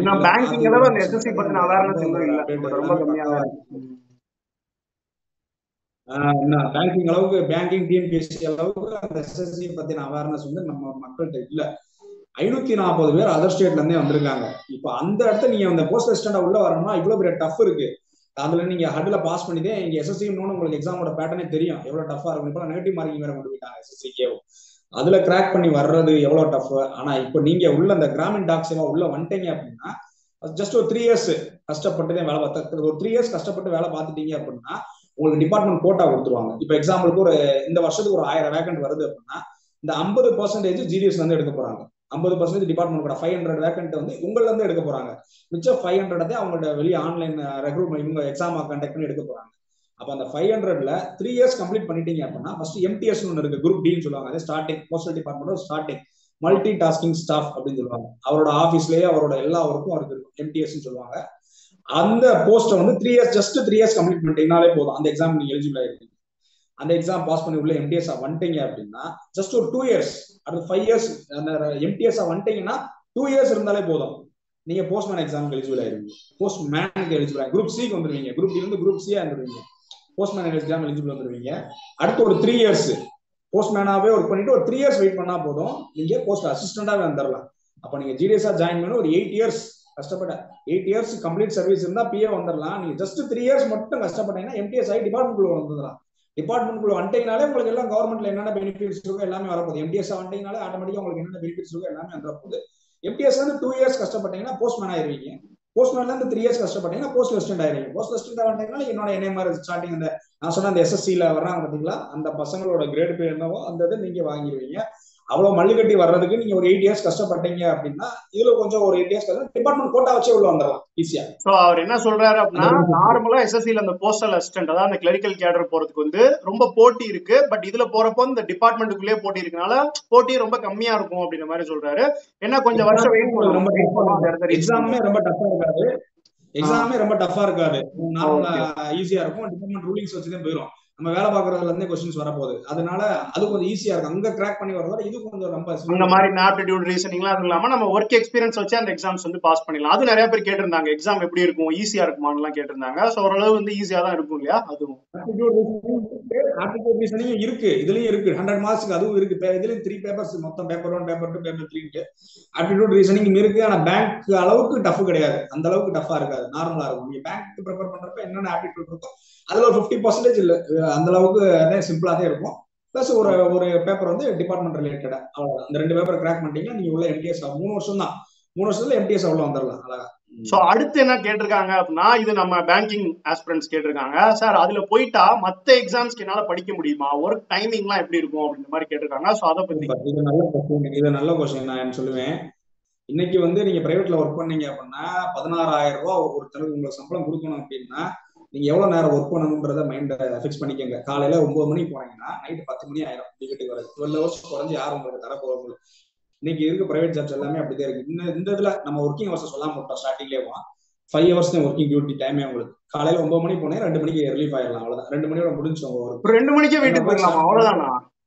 பேங்கிங் அளவுக்கு, பேங்கிங் டிஎன்பிஎஸ்சி அளவுக்கு அந்த எஸ்எஸ்சி பத்தின அவேர்னஸ் வந்து நம்ம மக்கள்கிட்ட இல்ல. ஐநூத்தி நாற்பது பேர் அதர் ஸ்டேட்ல இருந்தே வந்திருக்காங்க. இப்ப அந்த இடத்துல நீங்க அந்த போஸ்ட் அசிஸ்டன்ட் உள்ள வரணும்னா இவ்வளவு பெரிய டஃப் இருக்கு. அதுல நீங்க ஹட்ல பாஸ் பண்ணிதே இங்க எஸ்எஸ்சி உங்களுக்கு எக்ஸாமோட பேட்டர்னே தெரியும் எவ்வளவு டஃபா இருக்கும். இப்ப நெகட்டிவ் மார்க்கிங் வேற கொண்டு போயிட்டாங்க எஸ்எஸ்சிக்கே, அதுல கிராக் பண்ணி வர்றது எவ்வளவு டஃப். ஆனா இப்ப நீங்க உள்ள அந்த கிராமின் டாக் சேவா உள்ள வந்துட்டீங்க அப்படின்னா ஜஸ்ட் ஒரு த்ரீ இயர்ஸ் கஷ்டப்பட்டுதான் வேலை பார்த்து, ஒரு த்ரீ இயர்ஸ் கஷ்டப்பட்டு வேலை பார்த்துட்டீங்க அப்படின்னா உங்களுக்கு டிபார்ட்மெண்ட் கோட்டா கொடுத்துருவாங்க. இப்ப எக்ஸாம்பிளுக்கு ஒரு இந்த வருஷத்துக்கு ஒரு ஆயிரம் வேகண்ட் வருது அப்படின்னா இந்த ஐம்பது பர்சன்டேஜ் ஜிடிஎஸ்ல இருந்து எடுக்க போறாங்க, ஐம்பது பர்சன்டேஜ் டிபார்ட்மெண்ட் கூட ஃபைவ் ஹண்ட்ரட் வேகண்ட் வந்து உங்கள இருந்து எடுக்க போறாங்க. மிச்சம் ஃபைவ் ஹண்ட்ரட் அவங்களோட வெளியே ஆன்லைன் ரெக்ரூட்மெண்ட் இவங்க எக்ஸாம் கண்டக்ட் பண்ணி எடுக்க போறாங்க. அப்ப அந்த ஃபைவ் ஹண்ட்ரட்ல த்ரீ இயர்ஸ் கம்ப்ளீட் பண்ணிட்டீங்க அப்படின்னா ஃபர்ஸ்ட் எம்டிஎஸ் ஒன்று இருக்கு, குரூப் டின்னு சொல்லுவாங்க. அது starting postal department starting multi tasking staff அப்படின்னு சொல்லுவாங்க. அவரோட ஆபீஸ்லயே அவரோட எல்லா ஒர்க்கும் அவருக்கு எம்டிஎஸ் சொல்லுவாங்க. அந்த போஸ்ட்டை வந்து three years just three years complete பண்ணிட்டீங்கனாலே போதும், அந்த எக்ஸாம் நீங்க எலிஜிபிள் ஆயிருக்கீங்க. அந்த எக்ஸாம் பாஸ் பண்ணி உள்ள எம்டிஎஸ் வந்துட்டீங்க அப்படின்னா ஜஸ்ட் ஒரு டூ இயர்ஸ் அடுத்து ஃபைவ் இயர்ஸ் அந்த எம்டிஎஸ் வந்துட்டீங்கன்னா டூ இயர்ஸ் இருந்தாலே போதும், நீங்க போஸ்ட்மேன் எக்ஸாமுக்கு எலிஜிபிள் ஆயிருவீங்க, போஸ்ட் மேனுக்கு எலிஜிபிள் ஆகும், குரூப் சிக்கு வந்துருவீங்க, குரூப் டி இருந்து குரூப் சி வந்துருவீங்க, போஸ்ட்மேன் எக்ஸாம் எலிஜிபிள் வந்துருவீங்க. அடுத்து ஒரு த்ரீ இயர்ஸ் போஸ்ட்மேனாவே ஒர்க் பண்ணிட்டு ஒரு த்ரீ இயர்ஸ் வெயிட் பண்ணா போதும், நீங்க போஸ்ட் அசிஸ்டண்டாவே வந்துடலாம். அப்ப நீங்க ஜிடிஎஸ்ஆ ஜாயின் பண்ணி ஒரு எயிட் இயர்ஸ் கஷ்டப்பட்ட எயிட் இயர்ஸ் கம்ப்ளீட் சர்வீஸ் இருந்தா பிஏ வந்துடலாம். நீங்க ஜஸ்ட் த்ரீ இயர்ஸ் மட்டும் கஷ்டப்பட்டீங்கன்னா எம்டிஎஸ் ஆகி டிபார்ட்மெண்ட் வந்துடலாம். டிபார்ட்மெண்ட் வந்துட்டீங்கனாலே உங்களுக்கு எல்லாம் கவர்மெண்ட்ல என்னென்ன பெனிஃபிட்ஸ் இருக்கோ எல்லாமே வரப்போகுது. எம்டிஎஸ் வந்துட்டீங்கனாலே ஆட்டோமேட்டிக்கா உங்களுக்கு என்னென்ன பெனிஃபிட்ஸ் இருக்கோ எல்லாமே வந்துடப்போகுது. எம்டிஎஸ் வந்து டூ இயர்ஸ் கஷ்டப்பட்டீங்கன்னா போஸ்ட்மேன் ஆயிருவீங்க, போஸ்ட்மேன்ல இருந்து த்ரீ இயர்ஸ் கஷ்டப்பட்டீங்கன்னா போஸ்ட் அசிஸ்டன்ட் ஆயிருவீங்க. போஸ்ட் அசிஸ்டன்ட் வந்துட்டீங்கன்னா என்னோட என்ன மாதிரி ஸ்டார்டிங் அந்த நான் சொன்ன அந்த எஸ்எஸ்சில வர்றாங்க பாத்தீங்களா, அந்த பசங்களோட கிரேட் பேர் என்னவோ அந்த இதை நீங்க வாங்கிடுவீங்க. அவ்வளவு மல்லிகட்டி வர்றதுக்கு நீங்க ஒரு எயிட் இயர்ஸ் கஷ்டப்பட்டீங்க அப்படின்னா இதுல கொஞ்சம் ஒரு எயிட் இயர்ஸ் டிபார்ட்மெண்ட் கோட்டா வச்சு உள்ள வந்துடலாம் ஈஸியா. சோ அவர் என்ன சொல்றாரு அப்படின்னா நார்மலா எஸ்எஸ்சில அந்த போஸ்டல் அசிஸ்டன்ட் அதாவது அந்த கிளரிக்கல் கேடர் போறதுக்கு வந்து ரொம்ப போட்டி இருக்கு, பட் இதுல போறப்போ இந்த டிபார்ட்மெண்ட்டுக்குள்ளே போட்டி இருக்கனால போட்டி ரொம்ப கம்மியா இருக்கும் அப்படின்ற மாதிரி சொல்றாரு. என்ன கொஞ்சம் வருஷம் வெயிட் பண்ணணும், எக்ஸாமே ரொம்ப டஃபா இருக்காது, எக்ஸாமே ரொம்ப டஃபா இருக்காது, ஈஸியா இருக்கும், டிபார்ட்மெண்ட் ரூலிங்ஸ் வச்சுதான் போயிடும். நம்ம வேலை பார்க்கறதுல இருந்தே கொஸ்டின்ஸ் வரப்போகுது. அதனால அது கொஞ்சம் ஈஸியா இருக்கும். அங்க கிராக் பண்ணி வரதோட இது கொஞ்சம் ரொம்ப அந்த மாதிரி ஆப்டிடியூட் ரீசனிங்லாம் அது இல்லாம நம்ம ஒர்க் எக்ஸ்பீரியன்ஸ் வச்சு அந்த எக்ஸாம்ஸ் வந்து பாஸ் பண்ணிடலாம். அது நிறைய பேர் கேட்டிருந்தாங்க, எக்ஸாம் எப்படி இருக்கும், ஈஸியா இருக்குமான்னு கேட்டிருந்தாங்க. ஸோ ஓரளவு வந்து ஈஸியா தான் இருக்கும் இல்லையா? அதுவும் ஆப்டிடியூட் ரீசனிங் இருக்கு, இதுலயும் இருக்கு. ஹண்ட்ரட் மார்க்ஸ்க்கு அதுவும் இருக்கு. இதுலயும் த்ரீ பேப்பர்ஸ் மொத்தம், paper one, paper two, paper three aptitude reasoning இருக்கு. ஆனா பேங்க் அளவுக்கு டஃப் கிடையாது, அந்த அளவுக்கு டஃபா இருக்காது, நார்மலா இருக்கும். நீங்க பேங்க் ப்ரிப்பேர் பண்றப்ப என்னென்ன ஆப்டிடியூட் இருக்கும் அதுல ஒரு பிப்டி பர்சன்டேஜ் இல்ல, அந்த அளவுக்கு சிம்பிளா தான் இருக்கும். பிளஸ் ஒரு ஒரு பேப்பர் வந்து டிபார்ட்மெண்ட் ரிலேட்டடா, அவ்வளவுதான். இந்த ரெண்டு பேப்பர் கிராக் பண்ணிட்டீங்கன்னா நீங்க உள்ள எம்டிஎஸ் மூணு வருஷம் தான், மூணு வருஷத்துல எம்டிஎஸ் அவ்வளவு வந்துடலாம் அழகா. சோ அடுத்து என்ன கேட்டிருக்காங்க அப்படின்னா, இது நம்ம பேங்கிங் ஆஸ்பிரண்ட்ஸ் கேட்டிருக்காங்க, சார் அதுல போயிட்டா மத்த எக்ஸாம்ஸ்க்கு என்னால படிக்க முடியுமா, ஒர்க் டைமிங் எல்லாம் எப்படி இருக்கும் அப்படின்ற மாதிரி கேட்டிருக்காங்க. சோ அதை பத்தி இது நல்ல கொஸ்டின், இது நல்ல கொஸ்டின். நான் சொல்லுவேன், இன்னைக்கு வந்து நீங்க பிரைவேட்ல ஒர்க் பண்ணீங்க அப்படின்னா பதினாறாயிரம் ரூபாய் ஒருத்தருக்கு உங்களுக்கு சம்பளம் கொடுக்கணும் அப்படின்னா நீங்க எவ்வளவு நேரம் ஒர்க் பண்ணணும்ன்றத மைண்ட பிக்ஸ் பண்ணிக்கோங்க. காலையில ஒன்பது மணிக்கு போனீங்கன்னா நைட்டு பத்து மணி ஆயிரம் வீட்டுக்கு வர. டுவெல் ஹவர்ஸ் குறைஞ்சு யாரும் உங்களுக்கு தர போறவங்க. இன்னைக்கு இருக்க பிரைவேட் ஜாப்ஸ் எல்லாமே அப்படிதான் இருக்கு. இன்னும் இந்த இதுல நம்ம ஒர்க்கிங் ஹவர்ஸ் சொல்லாம விட்டோம் ஸ்டார்டிங்லேயே, ஃபைவ் ஹவர்ஸ் தான் ஒர்க்கிங் டியூட்டி டைமே உங்களுக்கு. காலையில ஒன்பது மணிக்கு போனேன், ரெண்டு மணிக்கு ரிலீஃப் ஆயிடலாம், அவ்வளவுதான். ரெண்டு மணியோட முடிஞ்சவங்க ரெண்டு மணிக்கே வீட்டுக்கு போயிடலாமா? அவ்வளவுதானா?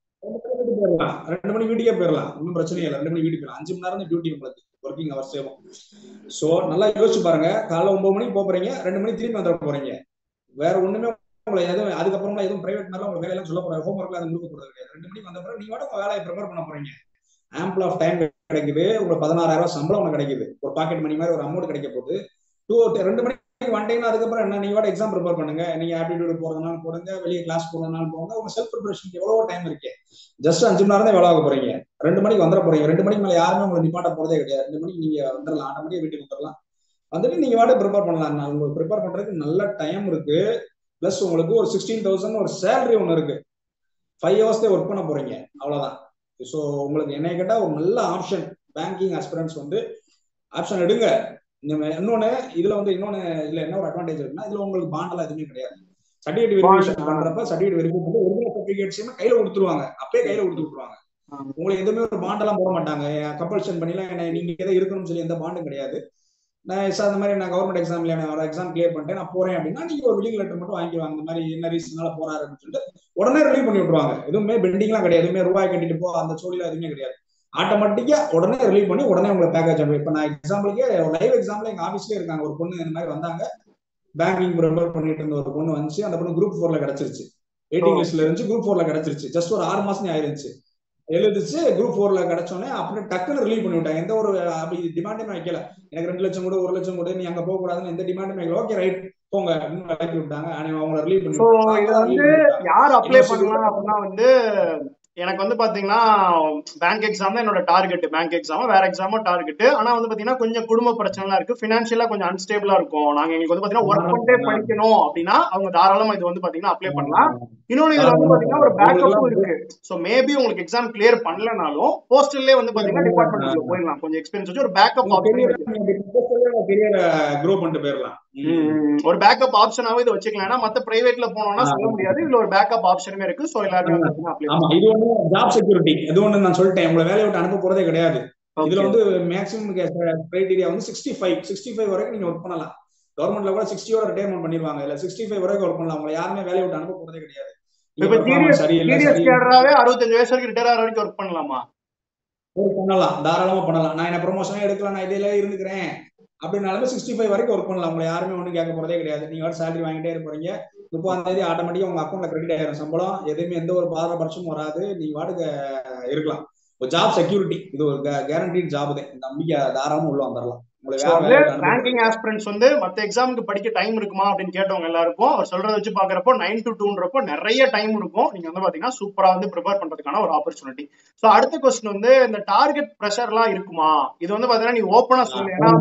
ரெண்டு மணி வீட்டுக்கே போயிடலாம், ஒன்றும் பிரச்சனை இல்லை. ரெண்டு மணி வீட்டுக்கு போயிடலாம், அஞ்சு மணி நேரம் தான் டியூட்டி உங்களுக்கு ஒர்க்கிங் ஹவர்ஸ் சேவும். சோ நல்லா யோசிச்சு பாருங்க, காலைல ஒன்பது மணிக்கு போறீங்க, ரெண்டு மணிக்கு திரும்பி வந்துட போறீங்க. வேற ஒண்ணுமே உங்களை எதுவும் அதுக்கப்புறமா எதுவும் பிரைவேட் மேல உங்க வேலையெல்லாம் சொல்ல போறாங்க, ஹோம் ஒர்க்ல அதை முடிக்க போறது கிடையாது. ரெண்டு மணிக்கு வந்த பிறகு நீங்க உங்க வேலையை ப்ரிப்பேர் பண்ண போறீங்க. ஆம்பிள் ஆஃப் டைம் கிடைக்குது, உங்களுக்கு பதினாறாயிரம் ரூபாய் சம்பளம் ஒன்று கிடைக்குது, ஒரு பாக்கெட் மணி மாதிரி ஒரு அமௌண்ட் கிடைக்க போகுது. டூ ரெண்டு மணிக்கு வந்துட்டீங்கன்னா அதுக்கப்புறம் என்ன, நீங்க வாட எக்ஸாம் ப்ரிப்பேர் பண்ணுங்க. நீங்க ஆப்டிடியூட் போறதுனால போடுங்க, வெளியே கிளாஸ் போறதுனால போங்க, உங்க செல்ஃப் ப்ரிப்பரேஷனுக்கு எவ்வளவு டைம் இருக்கு. ஜஸ்ட் அஞ்சு மணி நேரம் தான் வேலை ஆக போறீங்க. ரெண்டு மணிக்கு வந்துட போறீங்க. ரெண்டு மணிக்கு மேல யாருமே உங்களை நிப்பாட்ட போறதே கிடையாது. ரெண்டு மணிக்கு நீங்க வந்துடலாம், ஆட்டோமேட்டிக்கா வீட்டுக்கு வந்துடலாம். வந்துட்டு நீங்க வாட ப்ரிப்பேர் பண்ணலாம். உங்களுக்கு ப்ரிப்பேர் பண்றதுக்கு நல்ல டைம் இருக்கு. பிளஸ் உங்களுக்கு ஒரு சிக்ஸ்டீன் தௌசண்ட் ஒரு சேலரி ஒன்று இருக்கு. ஃபைவ் ஹவர்ஸ் தான் ஒர்க் பண்ண போறீங்க, அவ்வளவுதான். ஸோ உங்களுக்கு என்ன கேட்டா ஒரு நல்ல ஆப்ஷன் பேங்கிங் ஆஸ்பிரன்ஸ் வந்து ஆப்ஷன் எடுங்க. இன்னொன்னு இதுல வந்து இன்னொன்னு இதுல என்ன ஒரு அட்வான்டேஜ் இருக்குன்னா, இதுல உங்களுக்கு பாண்ட் எல்லாம் எதுவுமே கிடையாது. சர்டிஃபிகேட் வெரிஃபிகேஷன் பண்றப்ப சர்டிஃபிகேட் வெரிஃபை பண்ணி ஒரிஜினல் சர்டிஃபிகேட்ஸுமே கையில கொடுத்துருவாங்க, அப்பயே கையில கொடுத்து விட்டுருவாங்க. உங்களுக்கு எதுவுமே ஒரு பாண்ட் எல்லாம் போட மாட்டாங்க, கம்பல்ஷன் பண்ணிலாம் நீங்க எதை இருக்கணும்னு சொல்லி எந்த பாண்டும் கிடையாது. நான் சார் இந்த மாதிரி நான் கவர்மெண்ட் எக்ஸாம்ல நான் எக்ஸாம் கிளியர் பண்ணிட்டேன், நான் போறேன் அப்படின்னா நீங்க ஒரு வில்லிங் லெட்டர் மட்டும் வாங்கிக்குவாங்க. இந்த மாதிரி என்ன ரீசனால போறாரு அப்படின்னு சொல்லிட்டு உடனே ரிலீவ் பண்ணி விட்டுருவாங்க. எதுவுமே பெண்டிங்லாம் கிடையாது, எதுவுமே ரூபாய் கட்டிட்டு போ அந்த சோழில எதுவுமே கிடையாது. ஆட்டோமேட்டிக்கா உடனே ரிலீவ் பண்ணி உடனே உங்களுக்கு பேக்கேஜ் அனுப்பி. இப்ப நான் எக்ஸாம்பிளுக்கு லைவ் எக்ஸாம்ல எங்க ஆஃபீஸ்லயே இருக்காங்க ஒரு பொண்ணு, இந்த மாதிரி வந்தாங்க, பேங்கிங் ப்ரிப்பேர் பண்ணிட்டு இருந்த ஒரு பொண்ணு வந்துச்சு. அந்த பொண்ணு குரூப் ஃபோர்ல கிடைச்சிருச்சு, வெயிட்டிங் லிஸ்ட்ல இருந்துச்சு, குரூப் ஃபோர்ல கிடைச்சிருச்சு. ஜஸ்ட் ஒரு ஆறு மாசம் ஆயிருந்துச்சு, எழுதிச்சு. குரூப் ஃபோர்ல கிடைச்சோன்னே அப்படியே டக்குன்னு ரிலீவ் பண்ணி விட்டாங்க. எந்த ஒரு டிமாண்டும் வைக்கல, எனக்கு ரெண்டு லட்சம் கூட ஒரு லட்சம் கூட நீ அங்க போக கூடாதுன்னு எந்த டிமாண்டும் வைக்கல. ஓகே ரைட் போங்க அப்படின்னு விளக்கி விட்டாங்க. அவங்களை ரிலீவ் பண்ணி விட்டாங்க. யார் அப்ளை பண்ணலாம் அப்படின்னா வந்து எனக்கு வந்து பாத்தீங்கன்னா பேங்க் எக்ஸாம் தான் என்னோட டார்கெட். பேங்க் எக்ஸாம் வேற எக்ஸாமும் டார்கெட். ஆனா வந்து பாத்தீங்கன்னா கொஞ்சம் குடும்ப பிரச்சனை எல்லாம் இருக்கு, பினான்சியலா கொஞ்சம் அன்ஸ்டேபிளா இருக்கும். நாங்க எங்களுக்கு வந்து பாத்தீங்கன்னா ஒர்க் பண்ணிட்டே படிக்கணும் அப்படின்னா அவங்க தாராளமா இது வந்து பாத்தீங்கன்னா அப்ளை பண்ணலாம். இன்னொன்னு இதுல வந்து பாத்தீங்கன்னா ஒரு பேக்கப்பும் இருக்கு. சோ மேபி உங்களுக்கு எக்ஸாம் கிளியர் பண்ணலனாலும் போஸ்டல்லே வந்து பாத்தீங்கன்னா டிபார்ட்மெண்ட்ல போயிடலாம். கொஞ்சம் எக்ஸ்பீரியன்ஸ் வச்சு ஒரு பேக்கப் ஆப்ஷன் க்ரோ பண்ணிட்டு போயிடலாம். ஒரு பேக்கப் ஆப்ஷனாவே இதை வச்சுக்கலாம். ஏன்னா மத்த பிரைவேட்ல போனோம்னா சொல்ல முடியாது, இதுல ஒரு பேக்கப் ஆப்ஷனுமே இருக்கு. சோ எல்லாருமே இது ஒண்ணு ஜாப் செக்யூரிட்டி, இது ஒண்ணு நான் சொல்லிட்டேன், உங்களை வேலையை விட்டு அனுப்ப போறதே கிடையாது. இதுல வந்து மேக்ஸிமம் கிரைட்டீரியா வந்து சிக்ஸ்டி ஃபைவ் சிக்ஸ்டி ஃபைவ் வரைக்கும் நீங்க ஒர்க் பண்ணலாம். கவர்மெண்ட்ல கூட சிக்ஸ்டியோட ரிட்டையர்மெண்ட் பண்ணிடுவாங்க, இல்ல சிக்ஸ்டி ஃபைவ் வரைக்கும் ஒர்க் பண்ணலாம். உங்களை யாருமே வேலையை விட்டு அனுப்ப போறதே கிடையாது. அறுபத்தஞ்சு வயசு வரைக்கும் ரிட்டையர் ஆகிற வரைக்கும் ஒர்க் பண்ணலாமா? பண்ணலாம், தாராளமா பண்ணலாம். நான் என்ன ப்ரொமோஷனே எடுக்கலாம், நான் இதுல இருந்துக்கிறேன் அப்படின்னாலுமே சிக்ஸ்டி ஃபைவ் வரைக்கும் ஒர்க் பண்ணலாம். உங்களை யாருமே ஒன்றும் கேட்க போறதே கிடையாது. நீங்க சேலரி வாங்கிட்டே இருப்பீங்க. முப்பதாம் தேதி ஆட்டோமேட்டிக்கா உங்க அக்கௌண்ட்ல கிரெடிட் ஆயிரும் சம்பளம். எதுவுமே எந்த ஒரு பாரபட்சமும் வராது, நீங்க வாட்டுக்கு இருக்கலாம். ஒரு ஜாப் செக்யூரிட்டி, இது ஒரு கேரண்டீட் ஜாப் தான். நம்பிக்கை தாராளமா உள்ள வந்துடலாம். பேங்கிங் ஆஸ்பிரண்ட்ஸ் வந்து மத்த எக்ஸாமுக்கு படிக்க டைம் இருக்குமா அப்படின்னு கேட்டவங்க எல்லாருக்கும் அவர் சொல்றதை வச்சு பாக்குறப்போ நைன் டு டூன்றப்போ நிறைய டைம் இருக்கும். நீங்க வந்து பாத்தீங்கன்னா சூப்பரா வந்து ப்ரிப்பேர் பண்றதுக்கான ஒரு ஆப்பர்ச்சுனிட்டி. சோ அடுத்த கொஸ்டின் வந்து இந்த டார்கெட் ப்ரெஷர் எல்லாம் இருக்குமா? இது வந்து பாத்தீங்கன்னா நீ ஓப்பனா சொல்லு. ஏன்னா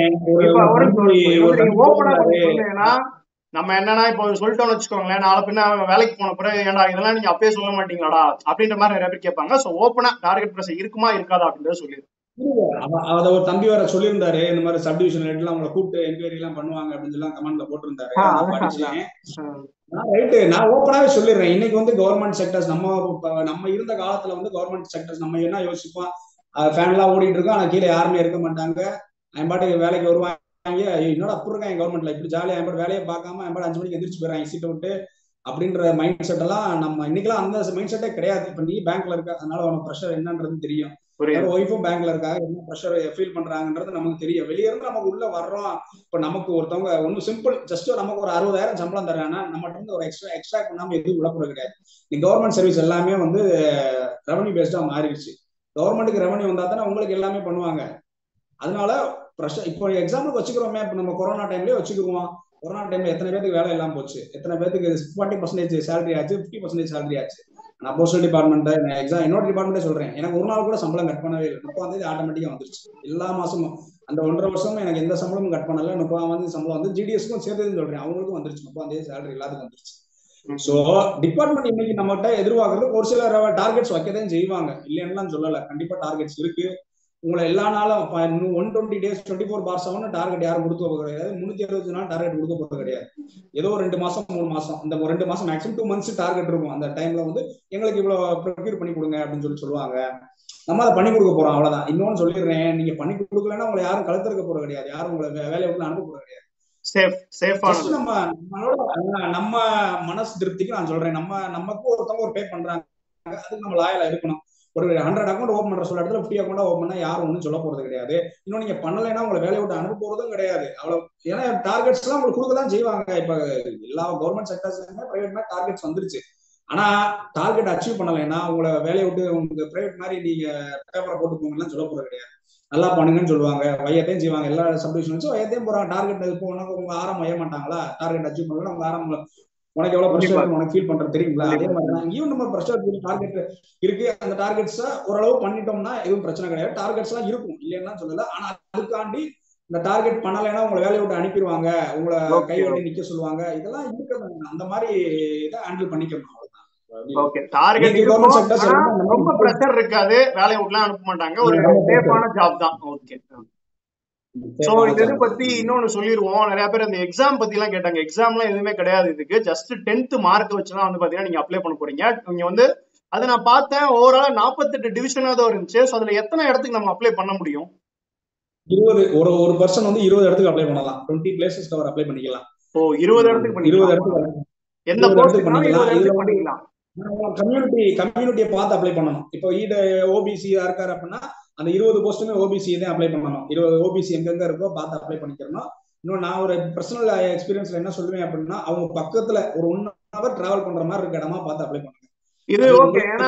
ஓப்பனா சொன்னீங்கன்னா நம்ம என்னன்னா இப்போ சொல்லிட்டோம்னு வச்சுக்கோங்களேன், நாளை பின்ன வேலைக்கு போன பிறகு ஏன்டா இதெல்லாம் நீங்க அப்பயே சொல்ல மாட்டீங்களாடா அப்படின்ற மாதிரி நிறைய பேர் கேட்பாங்க. சோ ஓப்பனா டார்கெட் ப்ரெஷர் இருக்குமா இருக்காதா அப்படின்றத சொல்லிடு. அத ஒரு தம்பி வேற சொல்லியிருந்தாரு, இந்த மாதிரி சப்டிவிஷன் ரேட்ல அவங்களை கூப்பிட்டு என்கொயரி எல்லாம் பண்ணுவாங்க அப்படின்னு சொல்லி கமெண்ட்ல போட்டிருந்தாரு. ரைட்டு, நான் ஓப்பனாவே சொல்லிடுறேன். இன்னைக்கு வந்து கவர்மெண்ட் செக்டர்ஸ் நம்ம நம்ம இருந்த காலத்துல வந்து கவர்மெண்ட் செக்டர்ஸ் நம்ம என்ன யோசிப்போம், ஃபேன்லாம் ஓடிட்டு இருக்கோம், ஆனா கீழே யாருமே இருக்க மாட்டாங்க. என் பாட்டுக்கு வேலைக்கு வருவாங்க, என்னோட அப்படி இருக்காங்க கவர்மெண்ட்ல இப்படி ஜாலியா என் பாட்டு வேலையை பார்க்காம என் பாட்டு அஞ்சு மணிக்கு எந்திரிச்சு போயிடறாங்க சீட்டை விட்டு, அப்படின்ற மைண்ட் செட் எல்லாம் நம்ம இன்னைக்கெல்லாம் அந்த மைண்ட் செட்டே கிடையாது. இப்ப நீ பேங்க்ல இருக்க, அதனால உனக்கு ப்ரெஷர் என்னன்றது தெரியும். என்னோட ஒய்ஃபும் பேங்க்ல இருக்காங்க, என்ன ப்ரெஷர் ஃபீல் பண்றாங்கன்றது நமக்கு தெரியும். வெளியே இருந்து நமக்கு உள்ள வர்றோம். இப்ப நமக்கு ஒருத்தவங்க ஒன்னும் சிம்பிள், ஜஸ்ட் நமக்கு ஒரு அறுபதாயிரம் சம்பளம் தர்றாங்கன்னா நம்ம இருந்து ஒரு எக்ஸ்ட்ரா எக்ஸ்ட்ரா பண்ணாம எதுவும் விடப்பட கிடையாது. நீ கவர்மெண்ட் சர்வீஸ் எல்லாமே வந்து ரெவன்யூ பேஸ்டா மாறிடுச்சு. கவர்மெண்ட்டுக்கு ரெவன்யூ வந்தா தானே உங்களுக்கு எல்லாமே பண்ணுவாங்க. அதனால ப்ரெஷர் இப்போ எக்ஸாம்பிள் வச்சுக்கிறோமே, இப்போ நம்ம கொரோனா டைம்லயே வச்சுக்குவோம். கொரோனா டைம்ல எத்தனை பேருக்கு வேலை இல்லாம போச்சு, எத்தனை பேருக்கு ஃபார்ட்டி பர்சன்டேஜ் சேலரி ஆச்சு, ஃபிஃப்டி பர்சன்டேஜ் சேலரி ஆச்சு. நான் போஸ்டல் டிபார்ட்மெண்ட் எக்ஸாம் என்னோட டிபார்ட்மெண்ட்டே சொல்றேன், எனக்கு ஒரு நாள் கூட சம்பளம் கட் பண்ணவே இல்லை. முப்பதாம் தேதி ஆட்டோமேட்டிக்கா வந்துருச்சு எல்லா மாசமும். அந்த ஒன்றரை வருஷமும் எனக்கு எந்த சம்பளமும் கட் பண்ணல. முப்பதாம் தேதி சம்பளம் வந்து ஜிடிஎஸ்க்கும் சேர்த்துன்னு சொல்றேன், அவங்களுக்கும் வந்துருச்சு. முப்பதாம் தேதி சேலரி எல்லாத்துக்கும் வந்துருச்சு. சோ டிபார்ட்மெண்ட் இன்னைக்கு நம்மகிட்ட எதிர்பார்க்கறது ஒரு சில டார்கெட்ஸ் வைக்கதான் செய்வாங்க, இல்லைன்னு சொல்லல. கண்டிப்பா டார்கெட்ஸ் இருக்கு. உங்களை எல்லா நாளும் one twenty days twenty four by seven target யாரும் கொடுக்க போறது கிடையாது. முன்னூத்தி அறுபது நாள் டார்கெட் கொடுக்க போறது கிடையாது. ஏதோ ரெண்டு மாசம் மூணு மாசம் இந்த ரெண்டு மாசம் மேக்ஸிமம் டூ மந்த்ஸ் டார்கெட் இருக்கும். அந்த டைம்ல வந்து எங்களுக்கு இவ்வளவு ப்ரொக்யூர் பண்ணி கொடுங்க அப்படின்னு சொல்லி சொல்லுவாங்க. நம்ம அதை பண்ணி கொடுக்க போறோம், அவ்வளவுதான். இன்னொன்னு சொல்லிடுறேன், நீங்க பண்ணி கொடுக்கலன்னா உங்களை யாரும் கலத்திருக்க போறது கிடையாது, யாரும் உங்களை வேலையை விட்டு அனுப்ப போறது கிடையாது. நம்ம நம்ம மனசு திருப்திக்கு நான் சொல்றேன், நம்ம நமக்கு ஒருத்தவங்க ஒரு பே பண்றாங்க, அதுக்கு நம்ம லாயலா இருக்கணும். ஒரு ஹண்ட்ரட் அக்கௌண்ட் ஓப்பன் பண்ற சொல்ல இடத்துல ஃபிஃப்டி அக்கௌண்ட் ஓப்பன் பண்ணா யாரும் ஒன்றும் சொல்ல போறது கிடையாது. இன்னும் நீங்க பண்ணலைன்னா உங்களை வேலையை விட்டு அனுப்ப போறதும் கிடையாது. அவ்வளவு. ஏன்னா டார்கெட்ஸ் எல்லாம் உங்களுக்கு கொடுக்கதான் செய்வாங்க. இப்ப எல்லா கவர்மெண்ட் செக்டர்ஸ்லயுமே பிரைவேட் மாதிரி டார்கெட்ஸ் வந்துருச்சு. ஆனா டார்கெட் அச்சீவ் பண்ணலைன்னா உங்களை வேலையை விட்டு உங்களுக்கு பிரைவேட் மாதிரி நீங்க பேப்பரை போட்டு போங்கலாம் சொல்ல போறது கிடையாது. நல்லா பண்ணுங்கன்னு சொல்லுவாங்க, வையத்தையும் செய்வாங்க. எல்லா சப்டிவிஷன் வச்சு வையத்தையும் போறாங்க. டார்கெட் போனா உங்க ஆரம் வைய மாட்டாங்களா? டார்கெட் அச்சீவ் பண்ணலாம் உங்க ஆரம் உனக்கு எவ்வளவு ப்ரெஷர் உனக்கு ஃபீல் பண்றது தெரியுங்களா? அதே மாதிரி தான் இங்கேயும் நம்ம ப்ரெஷர் டார்கெட் இருக்கு. அந்த டார்கெட்ஸ் ஓரளவு பண்ணிட்டோம்னா எதுவும் பிரச்சனை கிடையாது. டார்கெட்ஸ் எல்லாம் இருக்கும், இல்லைன்னா சொல்லல. ஆனா அதுக்காண்டி இந்த டார்கெட் பண்ணலைன்னா உங்களை வேலையை விட்டு அனுப்பிடுவாங்க, உங்களை கை வெட்டி நிக்க சொல்லுவாங்க. இதெல்லாம் இருக்கிறது அந்த மாதிரி இதை ஹேண்டில் பண்ணிக்கணும். ஓகே, டார்கெட் ரொம்ப பிரஷர் இருக்காது, வேலையை விட்டுலாம் அனுப்ப மாட்டாங்க, ஒரு சேஃபான ஜாப் தான். ஓகே. சோ இந்த இதை பத்தி இன்னொன்னு சொல்லிடுவோம். நிறைய பேர் அந்த எக்ஸாம் பத்தி எல்லாம் கேட்டாங்க. எக்ஸாம் எல்லாம் எதுவுமே கிடையாது இதுக்கு. ஜஸ்ட் டென்த் மார்க் வச்சுதான் வந்து பாத்தீங்கன்னா நீங்க அப்ளை பண்ண போறீங்க. நீங்க வந்து அதை நான் பார்த்தேன், ஓவராலா நாற்பத்தெட்டு டிவிஷனா தான் இருந்துச்சு. சோ அதுல எத்தனை இடத்துக்கு நம்ம அப்ளை பண்ண முடியும்? இருபது ஒரு ஒரு பர்சன் வந்து இருபது இடத்துக்கு அப்ளை பண்ணலாம். டுவெண்ட்டி பிளேசஸ் கவர் அப்ளை பண்ணிக்கலாம். ஓ, இருபது இடத்துக்கு இருபது இடத்துக்கு எந்த போஸ்ட் பண்ணிக்கலாம். கம்யூனிட்டி கம்யூனிட்டியை பார்த்து அப்ளை பண்ணணும். இப்போ ஈட ஓபிசி இருக்காரு அப்படின்னா அந்த இருபது போஸ்ட்டுமே ஓபிசி தான் அப்ளை பண்ணணும். இருபது ஓபிசி எங்கெங்க இருக்கோ பார்த்து அப்ளை பண்ணிக்கிறணும். இன்னும் நான் ஒரு பர்சனல் எக்ஸ்பீரியன்ஸ்ல என்ன சொல்லுவேன் அப்படின்னா, அவங்க பக்கத்துல ஒரு ஒன் ஹவர் டிராவல் பண்ற மாதிரி இருக்க இடமா பார்த்து அப்ளை பண்ணுங்க. இது ஓகே, ஏன்னா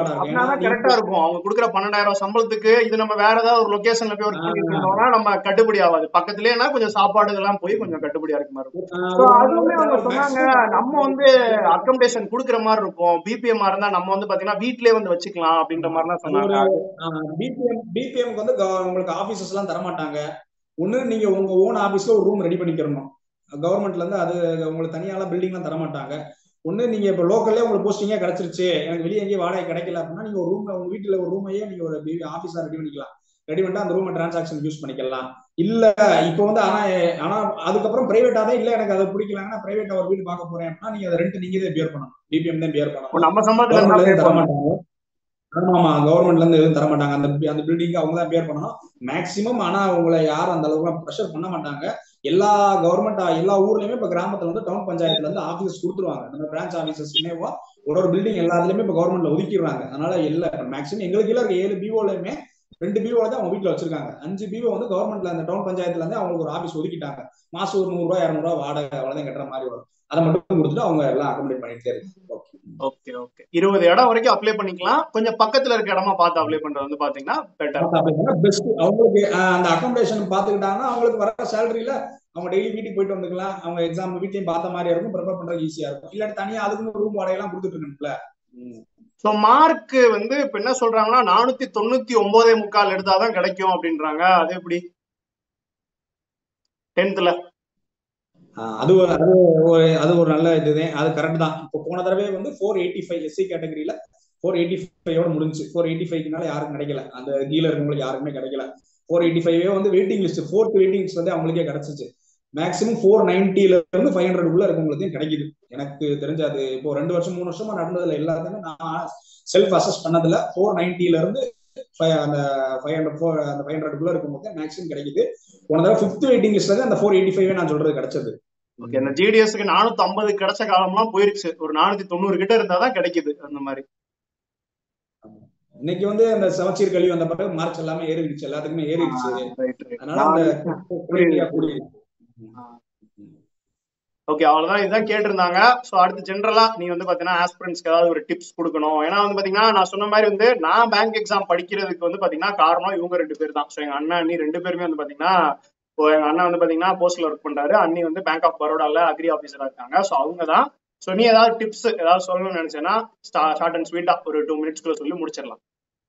கரெக்டா இருக்கும். அவங்க குடுக்குற பன்னெண்டாயிரம் சம்பளத்துக்கு இது நம்ம வேற ஏதாவது ஒரு லொகேஷன்ல போய் ஒர்க் பண்ணிட்டு இருந்தோம்னா நம்ம கட்டுப்படி ஆகாது. பக்கத்துலயே கொஞ்சம் சாப்பாடு இதெல்லாம் போய் கொஞ்சம் கட்டுப்படியா இருக்க மாதிரி இருக்கும். அதுவுமே அவங்க சொன்னாங்க, நம்ம வந்து அக்கமடேஷன் குடுக்குற மாதிரி இருக்கும். பிபிஎம் இருந்தா நம்ம வந்து பாத்தீங்கன்னா வீட்லயே வந்து வச்சுக்கலாம் அப்படின்ற மாதிரி எல்லாம் சொன்னாங்க. பிபிஎம் பிபிஎம்க்கு வந்து உங்களுக்கு ஆபீசஸ் எல்லாம் தரமாட்டாங்க. ஒண்ணு நீங்க உங்க ஓன் ஆபீஸ்ல ஒரு ரூம் ரெடி பண்ணிக்கிறணும். கவர்மெண்ட்ல இருந்து அது உங்களுக்கு தனியால பில்டிங் எல்லாம் தரமாட்டாங்க. ஒண்ணு நீங்க இப்ப லோக்கல்லே உங்களுக்கு போஸ்டிங்கே கிடைச்சிருச்சு, எனக்கு வெளியே எங்கேயும் வாடகை கிடைக்கல அப்படின்னா நீங்க ஒரு ரூம் உங்க வீட்டுல ஒரு ரூமையே நீங்க ஒரு ஆபீஸா ரெடி பண்ணிக்கலாம். ரெடி பண்ணிட்டு அந்த ரூமை டிரான்சாக்ஷன் யூஸ் பண்ணிக்கலாம். இல்ல இப்போ வந்து ஆனா ஆனா அதுக்கப்புறம் பிரைவேட்டாவே இல்ல எனக்கு அதை பிடிக்கலன்னா பிரைவேட்டா ஒரு வீடு பார்க்க போறேன் அப்படின்னா நீங்க அதை ரெண்ட் நீங்க தான் பியர் பண்ணணும். பிபிஎம் தான் பியர் பண்ணணும். நம்ம சம்பளத்துல தர மாட்டாங்க. ஆமா ஆமா, கவர்மெண்ட்ல இருந்து எதுவும் தர மாட்டாங்க. அந்த அந்த பில்டிங் அவங்க தான் பேர் பண்ணணும் மேக்சிமம். ஆனா உங்களை யாரும் அந்த அளவுக்கு ப்ரெஷர் பண்ண மாட்டாங்க. எல்லா கவர்மெண்ட் எல்லா ஊர்லயுமே இப்ப கிராமத்துல வந்து டவுன் பஞ்சாயத்துல இருந்து ஆபீஸ் கொடுத்துருவாங்க. நம்ம பிரான்ச் ஆபீசஸ்மே ஒரு ஒரு பில்டிங் எல்லாத்துலயுமே இப்ப கவர்மெண்ட்ல ஒதுக்கிடுறாங்க. அதனால இல்ல மேக்சிமம் எங்களுக்கு எல்லாம் இருக்க ஏழு பிஓலயுமே ரெண்டு பிஓ தான் அவங்க வீட்டுல வச்சிருக்காங்க. அஞ்சு பிஓ வந்து கவர்மெண்ட்ல அந்த டவுன் பஞ்சாயத்துல இருந்து அவங்களுக்கு ஒரு ஆபீஸ் ஒதுக்கிட்டாங்க. மாசம் ஒரு நூறு ரூபாய் இருநூறு ரூபாய் வாடகை அவ்வளவுதான் கட்டுற மாதிரி வரும். அதை மட்டும் கொடுத்துட்டு அவங்க எல்லாம் அக்கமடேட் பண்ணிட்டே இருக்காங்க. ஓகே ஓகே, இருபது இடம் வரைக்கும் அப்ளை பண்ணிக்கலாம். கொஞ்சம் பக்கத்துல இருக்க இடமா பார்த்து அப்ளை பண்றது வந்து பாத்தீங்கன்னா பெட்டர். அவங்களுக்கு அந்த அக்கமடேஷன் பாத்துக்கிட்டாங்கன்னா அவங்களுக்கு வர சேலரியில அவங்க டெய்லி வீட்டுக்கு போயிட்டு வந்துக்கலாம். அவங்க எக்ஸாம் வீட்டையும் பார்த்த மாதிரி இருக்கும், ப்ரிப்பேர் பண்றது ஈஸியா இருக்கும். இல்லாட்டி தனியா அதுக்கு ரூம் வாடகை எல்லாம் கொடுத்துட்டு இருக்கணும்ல. சோ மார்க் வந்து இப்ப என்ன சொல்றாங்கன்னா நானூத்தி தொண்ணூத்தி ஒன்பதே முக்கால் எடுத்தாதான் கிடைக்கும் அப்படின்றாங்க. அது எப்படி டென்த்ல? அது அது ஒரு அது ஒரு நல்ல இதுதான், அது கரெக்ட் தான். இப்போ போன தடவை வந்து ஃபோர் எயிட்டி ஃபைவ் எஸ்சி கேட்டகரியில ஃபோர் எயிட்டி ஃபைவோட முடிஞ்சு. ஃபோர் எயிட்டி ஃபைவ்னால யாருக்கும் கிடைக்கல, அந்த கீழ இருக்கவங்களுக்கு யாருக்குமே கிடைக்கல. ஃபோர் எயிட்டி ஃபைவ் வந்து waiting list, fourth waiting list வந்து அவங்களுக்கே கிடைச்சிச்சு. மேக்ஸிமம் ஃபோர் நைன்டில இருந்து ஃபைவ் ஹண்ட்ரட் உள்ள இருக்கவங்களுக்கும் கிடைக்குது. எனக்கு தெரிஞ்சது இப்போ ரெண்டு வருஷம் மூணு வருஷமா நடந்ததுல எல்லாத்தையுமே நான் செல்ஃப் அசஸ் பண்ணதுல ஃபோர் நைன்டில இருந்து அந்த ஃபைவ் ஹண்ட்ரட் ஃபோர் அந்த ஃபைவ் ஹண்ட்ரட் உள்ள இருக்கவங்களுக்கு மேக்ஸிமம் கிடைக்குது. போன தடவை ஃபிஃப்த் வெயிட்டிங் லிஸ்ட்ல அந்த ஃபோர் எயிட்டி ஃபைவ் நான் சொல்றது கிடைச்சது. ஓகே, இந்த ஜிடிஎஸ்க்கு நானூத்தி ஐம்பது கிடைச்ச காலம்லாம் போயிருச்சு. ஒரு நானூத்தி தொண்ணூறு கிட்ட இருந்தாதான் கிடைக்குது அந்த மாதிரி. இன்னைக்கு வந்து அந்த சமச்சீர் கல்வி வந்த பிறகு மார்க்ஸ் எல்லாமே ஏறிடுச்சு, எல்லாத்துக்குமே ஏறிடுச்சு. ரைட் ரைட் அதனால அந்த நான் புரியுது கிரைட்டீரியா கூடி. புரியுது. ஓகே, அவ்வளவுதான், இதுதான் கேட்டிருந்தாங்க. ஸோ அடுத்து ஜென்ரலா நீ வந்து பாத்தீங்கன்னா ஆஸ்பிரன்ஸ்க்கு ஏதாவது ஒரு டிப்ஸ் கொடுக்கணும். ஏன்னா வந்து பாத்தீங்கன்னா நான் சொன்ன மாதிரி வந்து நான் பேங்க் எக்ஸாம் படிக்கிறதுக்கு வந்து பாத்தீங்கன்னா காரணம் இவங்க ரெண்டு பேர் தான். ஸோ எங்க அண்ணன் அண்ணி ரெண்டு பேருமே வந்து பாத்தீங்கன்னா, இப்போ எங்க அண்ணன் வந்து பாத்தீங்கன்னா போஸ்டல் ஒர்க் பண்றாரு, அண்ணி வந்து பேங்க் ஆஃப் பரோடால அக்ரி ஆஃபீஸரா இருக்காங்க. ஸோ அவங்க தான். ஸோ நீ ஏதாவது டிப்ஸ் ஏதாவது சொல்லணும்னு நினைச்சேன்னா ஷார்ட் அண்ட் ஸ்வீட்டா ஒரு டூ மினிட்ஸ்க்குள்ள சொல்லி முடிச்சிடலாம்.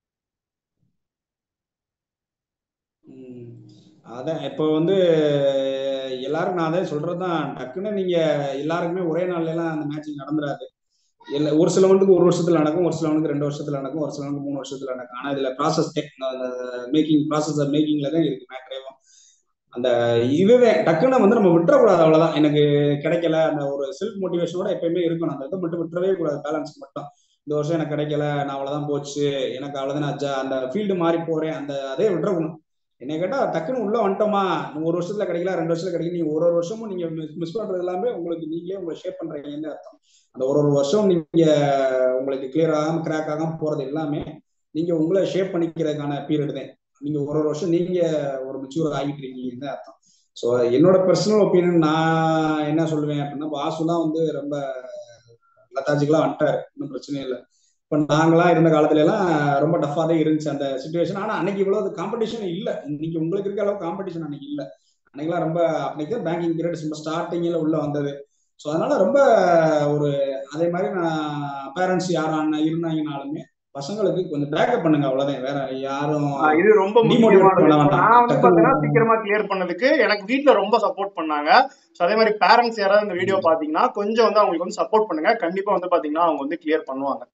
ம். அதான் இப்போ வந்து எல்லாரும் நான் அதே சொல்றதுதான், டக்குன்னு நீங்க எல்லாருக்குமே ஒரே நாள்ல எல்லாம் அந்த மேட்சிங் நடந்துராது. இல்ல, ஒரு சிலவனுக்கு ஒரு வருஷத்துல நடக்கும், ஒரு சிலவனுக்கு ரெண்டு வருஷத்துல நடக்கும், ஒரு சிலவனுக்கு மூணு வருஷத்துல நடக்கும். ஆனா இதுல ப்ராசஸ் மேக்கிங் ப்ராசஸ் மேக்கிங்ல தான் இருக்கு மேட்ரேவும். அந்த இதுவே டக்குன்னு வந்து நம்ம விட்டுறக்கூடாது, அவ்வளவுதான். எனக்கு கிடைக்கல அந்த ஒரு செல்ஃப் மோட்டிவேஷனோட எப்பயுமே இருக்கணும். அந்த இதை மட்டும் விட்டுறவே கூடாது, பேலன்ஸ் மட்டும். இந்த வருஷம் எனக்கு கிடைக்கல, நான் அவ்வளவுதான் போச்சு, எனக்கு அவ்வளவுதான், நான் ஜா- அந்த ஃபீல்டு மாறி போறேன், அந்த அதே விட்டுறணும். என்ன கேட்டா டக்குன்னு உள்ள வந்துட்டோமா, ஒரு வருஷத்துல கிடைக்கல, ரெண்டு வருஷத்துல கிடைக்கல, நீங்க ஒரு ஒரு வருஷமும் நீங்க மிஸ் பண்றது எல்லாமே உங்களுக்கு நீங்களே உங்களை ஷேப் பண்றீங்கன்னு அர்த்தம். அந்த ஒரு ஒரு வருஷம் நீங்க உங்களுக்கு கிளியர் ஆகாம கிராக் ஆகாம போறது எல்லாமே நீங்க உங்களை ஷேப் பண்ணிக்கிறதுக்கான பீரியட் தான். நீங்க ஒரு ஒரு வருஷம் நீங்க ஒரு மெச்சூர் ஆகிட்டு இருக்கீங்கன்னு அர்த்தம். ஸோ என்னோட பர்சனல் ஒப்பீனியன் நான் என்ன சொல்லுவேன் அப்படின்னா, வாசுலாம் வந்து ரொம்ப லத்தாஜிக்கலா வந்துட்டாரு, ஒன்றும் பிரச்சனை இல்லை. இப்போ நாங்களாம் இருந்த காலத்துல எல்லாம் ரொம்ப டஃபா தான் இருந்துச்சு அந்த சுச்சுவேஷன். ஆனா அன்னைக்கு இவ்வளவு காம்படிஷன் இல்ல, இன்னைக்கு உங்களுக்கு இருக்க அளவுக்கு காம்படிஷன் அன்னைக்கு இல்ல. அன்னைக்கெல்லாம் ரொம்ப அன்னைக்கு பேங்கிங் பீரியட் ரொம்ப ஸ்டார்டிங்ல உள்ள வந்தது. ஸோ அதனால ரொம்ப ஒரு அதே மாதிரி நான் பேரண்ட்ஸ் யாரும் இருந்தாங்கனாலுமே பசங்களுக்கு கொஞ்சம் பேக்கப் பண்ணுங்க, அவ்வளவுதான். வேற யாரும் ஆஹ் இது ரொம்ப டிமோட்டிவேட் முக்கியமானது. பண்ண இப்போ வேண்டாம் நான் வந்து டக்குன்னு. பாத்தீங்கன்னா சீக்கிரமா கிளியர் பண்ணதுக்கு எனக்கு வீட்ல ரொம்ப சப்போர்ட் பண்ணாங்க. ஸோ அதே மாதிரி பேரண்ட்ஸ் யாராவது இந்த வீடியோ பாத்தீங்கன்னா கொஞ்சம் வந்து அவங்களுக்கு வந்து சப்போர்ட் பண்ணுங்க. கண்டிப்பா வந்து பாத்தீங்கன்னா அவங்க வந்து கிளியர் பண்ணுவாங்க.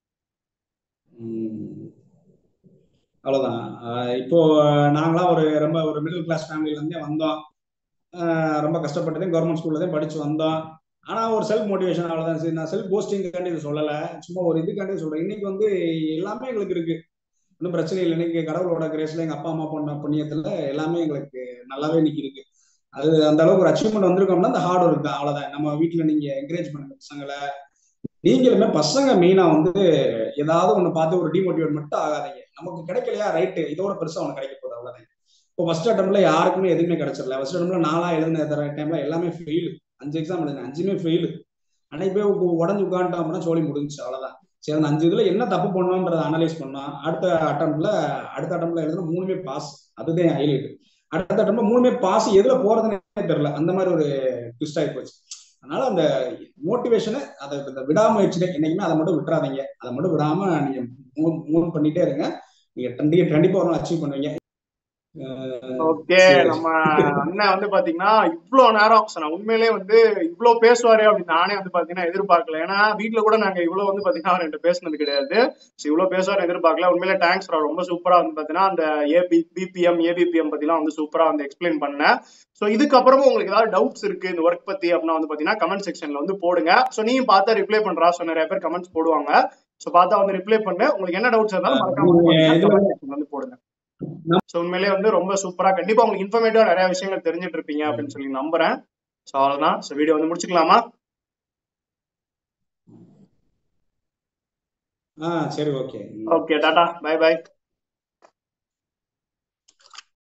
ம், அவ்வளவுதான். ஆஹ் இப்போ நாங்களாம் ஒரு ரொம்ப ஒரு மிடில் கிளாஸ் ஃபேமிலில இருந்தே வந்தோம். ஆஹ் ரொம்ப கஷ்டப்பட்டதே கவர்மெண்ட் ஸ்கூல்ல தான் படிச்சு வந்தோம். ஆனா ஒரு செல்ஃப் மோட்டிவேஷன், அவ்வளவுதான். சரி, நான் செல்ஃப் போஸ்டிங்காண்டி இது சொல்லல, சும்மா ஒரு இதுக்காண்டி சொல்றேன். இன்னைக்கு வந்து எல்லாமே எங்களுக்கு இருக்கு, ஒன்றும் பிரச்சனை இல்லை. இன்னைக்கு கடவுளோட கிரேஸ்ல எங்க அப்பா அம்மா பண்ண புண்ணியத்துல எல்லாமே எங்களுக்கு நல்லாவே இன்னைக்கு இருக்கு. அது அந்த அளவுக்கு ஒரு அச்சீவ்மெண்ட் வந்திருக்கோம்னா அந்த ஹார்ட் ஒர்க் தான், அவ்வளவுதான். நம்ம வீட்டுல நீங்க என்கரேஜ் பண்ணுங்க பசங்களை. நீங்களுமே பசங்க மெயினா வந்து ஏதாவது ஒண்ணு பார்த்து ஒரு டிமோட்டிவேட் மட்டும் ஆகாதீங்க. நமக்கு கிடைக்கலையா, ரைட்டு, இதோட பெருசா ஒண்ணு கிடைக்க போகுது, அவ்வளவுதான். இப்போ ஃபர்ஸ்ட் அட்டம்ல யாருக்குமே எதுவுமே கிடைச்சிடல. ஃபர்ஸ்ட் அட்டம்ல நாளா எழுதின டைம்ல எல்லாமே ஃபெயிலு. அஞ்சு எக்ஸாம் எழுதினேன், அஞ்சுமே ஃபெயிலு. அன்னைக்கு போய் உடஞ்சு உட்காந்துட்டோம் அப்படின்னா சோழி முடிஞ்சுச்சு, அவ்வளவுதான். சரி, அந்த அஞ்சு இதுல என்ன தப்பு பண்ணோன்றதை அனலைஸ் பண்ணோம். அடுத்த அட்டம்ல அடுத்த அட்டம்ல எழுதுனா மூணுமே பாஸ், அதுதான் ஹைலைட். அடுத்த அட்டம்ல மூணுமே பாஸ், எதுல போறதுன்னு தெரியல, அந்த மாதிரி ஒரு ட்விஸ்ட் ஆகி போச்சு. அதனால அந்த மோட்டிவேஷனை அதை விடாமுயற்சி என்னைக்குமே அதை மட்டும் விட்டுறாதீங்க. அதை மட்டும் விடாம நீங்க மூவ் பண்ணிட்டே இருங்க. நீங்க கண்டிப்பா ஒரு அச்சீவ் பண்ணுவீங்க. ஓகே, நம்ம அண்ணன் வந்து பாத்தீங்கன்னா இவ்வளவு நேரம் நான் உண்மையிலேயே வந்து இவ்வளவு பேசுவாரு அப்படின்னு நானே வந்து பாத்தீங்கன்னா எதிர்பார்க்கல. ஏன்னா வீட்டுல கூட நாங்க இவ்வளவு வந்து பாத்தீங்கன்னா ரெண்டு பேசுனது கிடையாது. இவ்வளவு பேசுவாரு எதிர்பார்க்கல. உண்மையிலே தேங்க்ஸ், ரொம்ப சூப்பரா வந்து பாத்தீங்கன்னா அந்த ஏபி பிபிஎம் ஏபிபிஎம் பத்தி எல்லாம் வந்து சூப்பரா வந்து எக்ஸ்பிளைன் பண்ணேன். ஸோ இதுக்கப்புறமும் உங்களுக்கு ஏதாவது டவுட்ஸ் இருக்கு இந்த ஒர்க் பத்தி அப்படின்னா வந்து பாத்தீங்கன்னா கமெண்ட் செக்ஷன்ல வந்து போடுங்க. ஸோ நீயும் பார்த்தா ரிப்ளை பண்றா. ஸோ நிறைய பேர் கமெண்ட்ஸ் போடுவாங்க. ஸோ பார்த்தா வந்து ரிப்ளை பண்ணு. உங்களுக்கு என்ன டவுட்ஸ் இருந்தாலும் மறக்காம கமெண்ட் செக்ஷன்ல வந்து போடுங்க. ஸோ உண்மையிலேயே வந்து ரொம்ப சூப்பரா, கண்டிப்பா உங்களுக்கு இன்ஃபர்மேட்டிவா நிறைய விஷயங்கள் தெரிஞ்சுட்டு இருப்பீங்க அப்படின்னு சொல்லி நம்புறேன். ஸோ அவ்வளவுதான். ஸோ வீடியோ வந்து முடிச்சுக்கலாமா? ஆ சரி, okay. Okay, tata, bye by.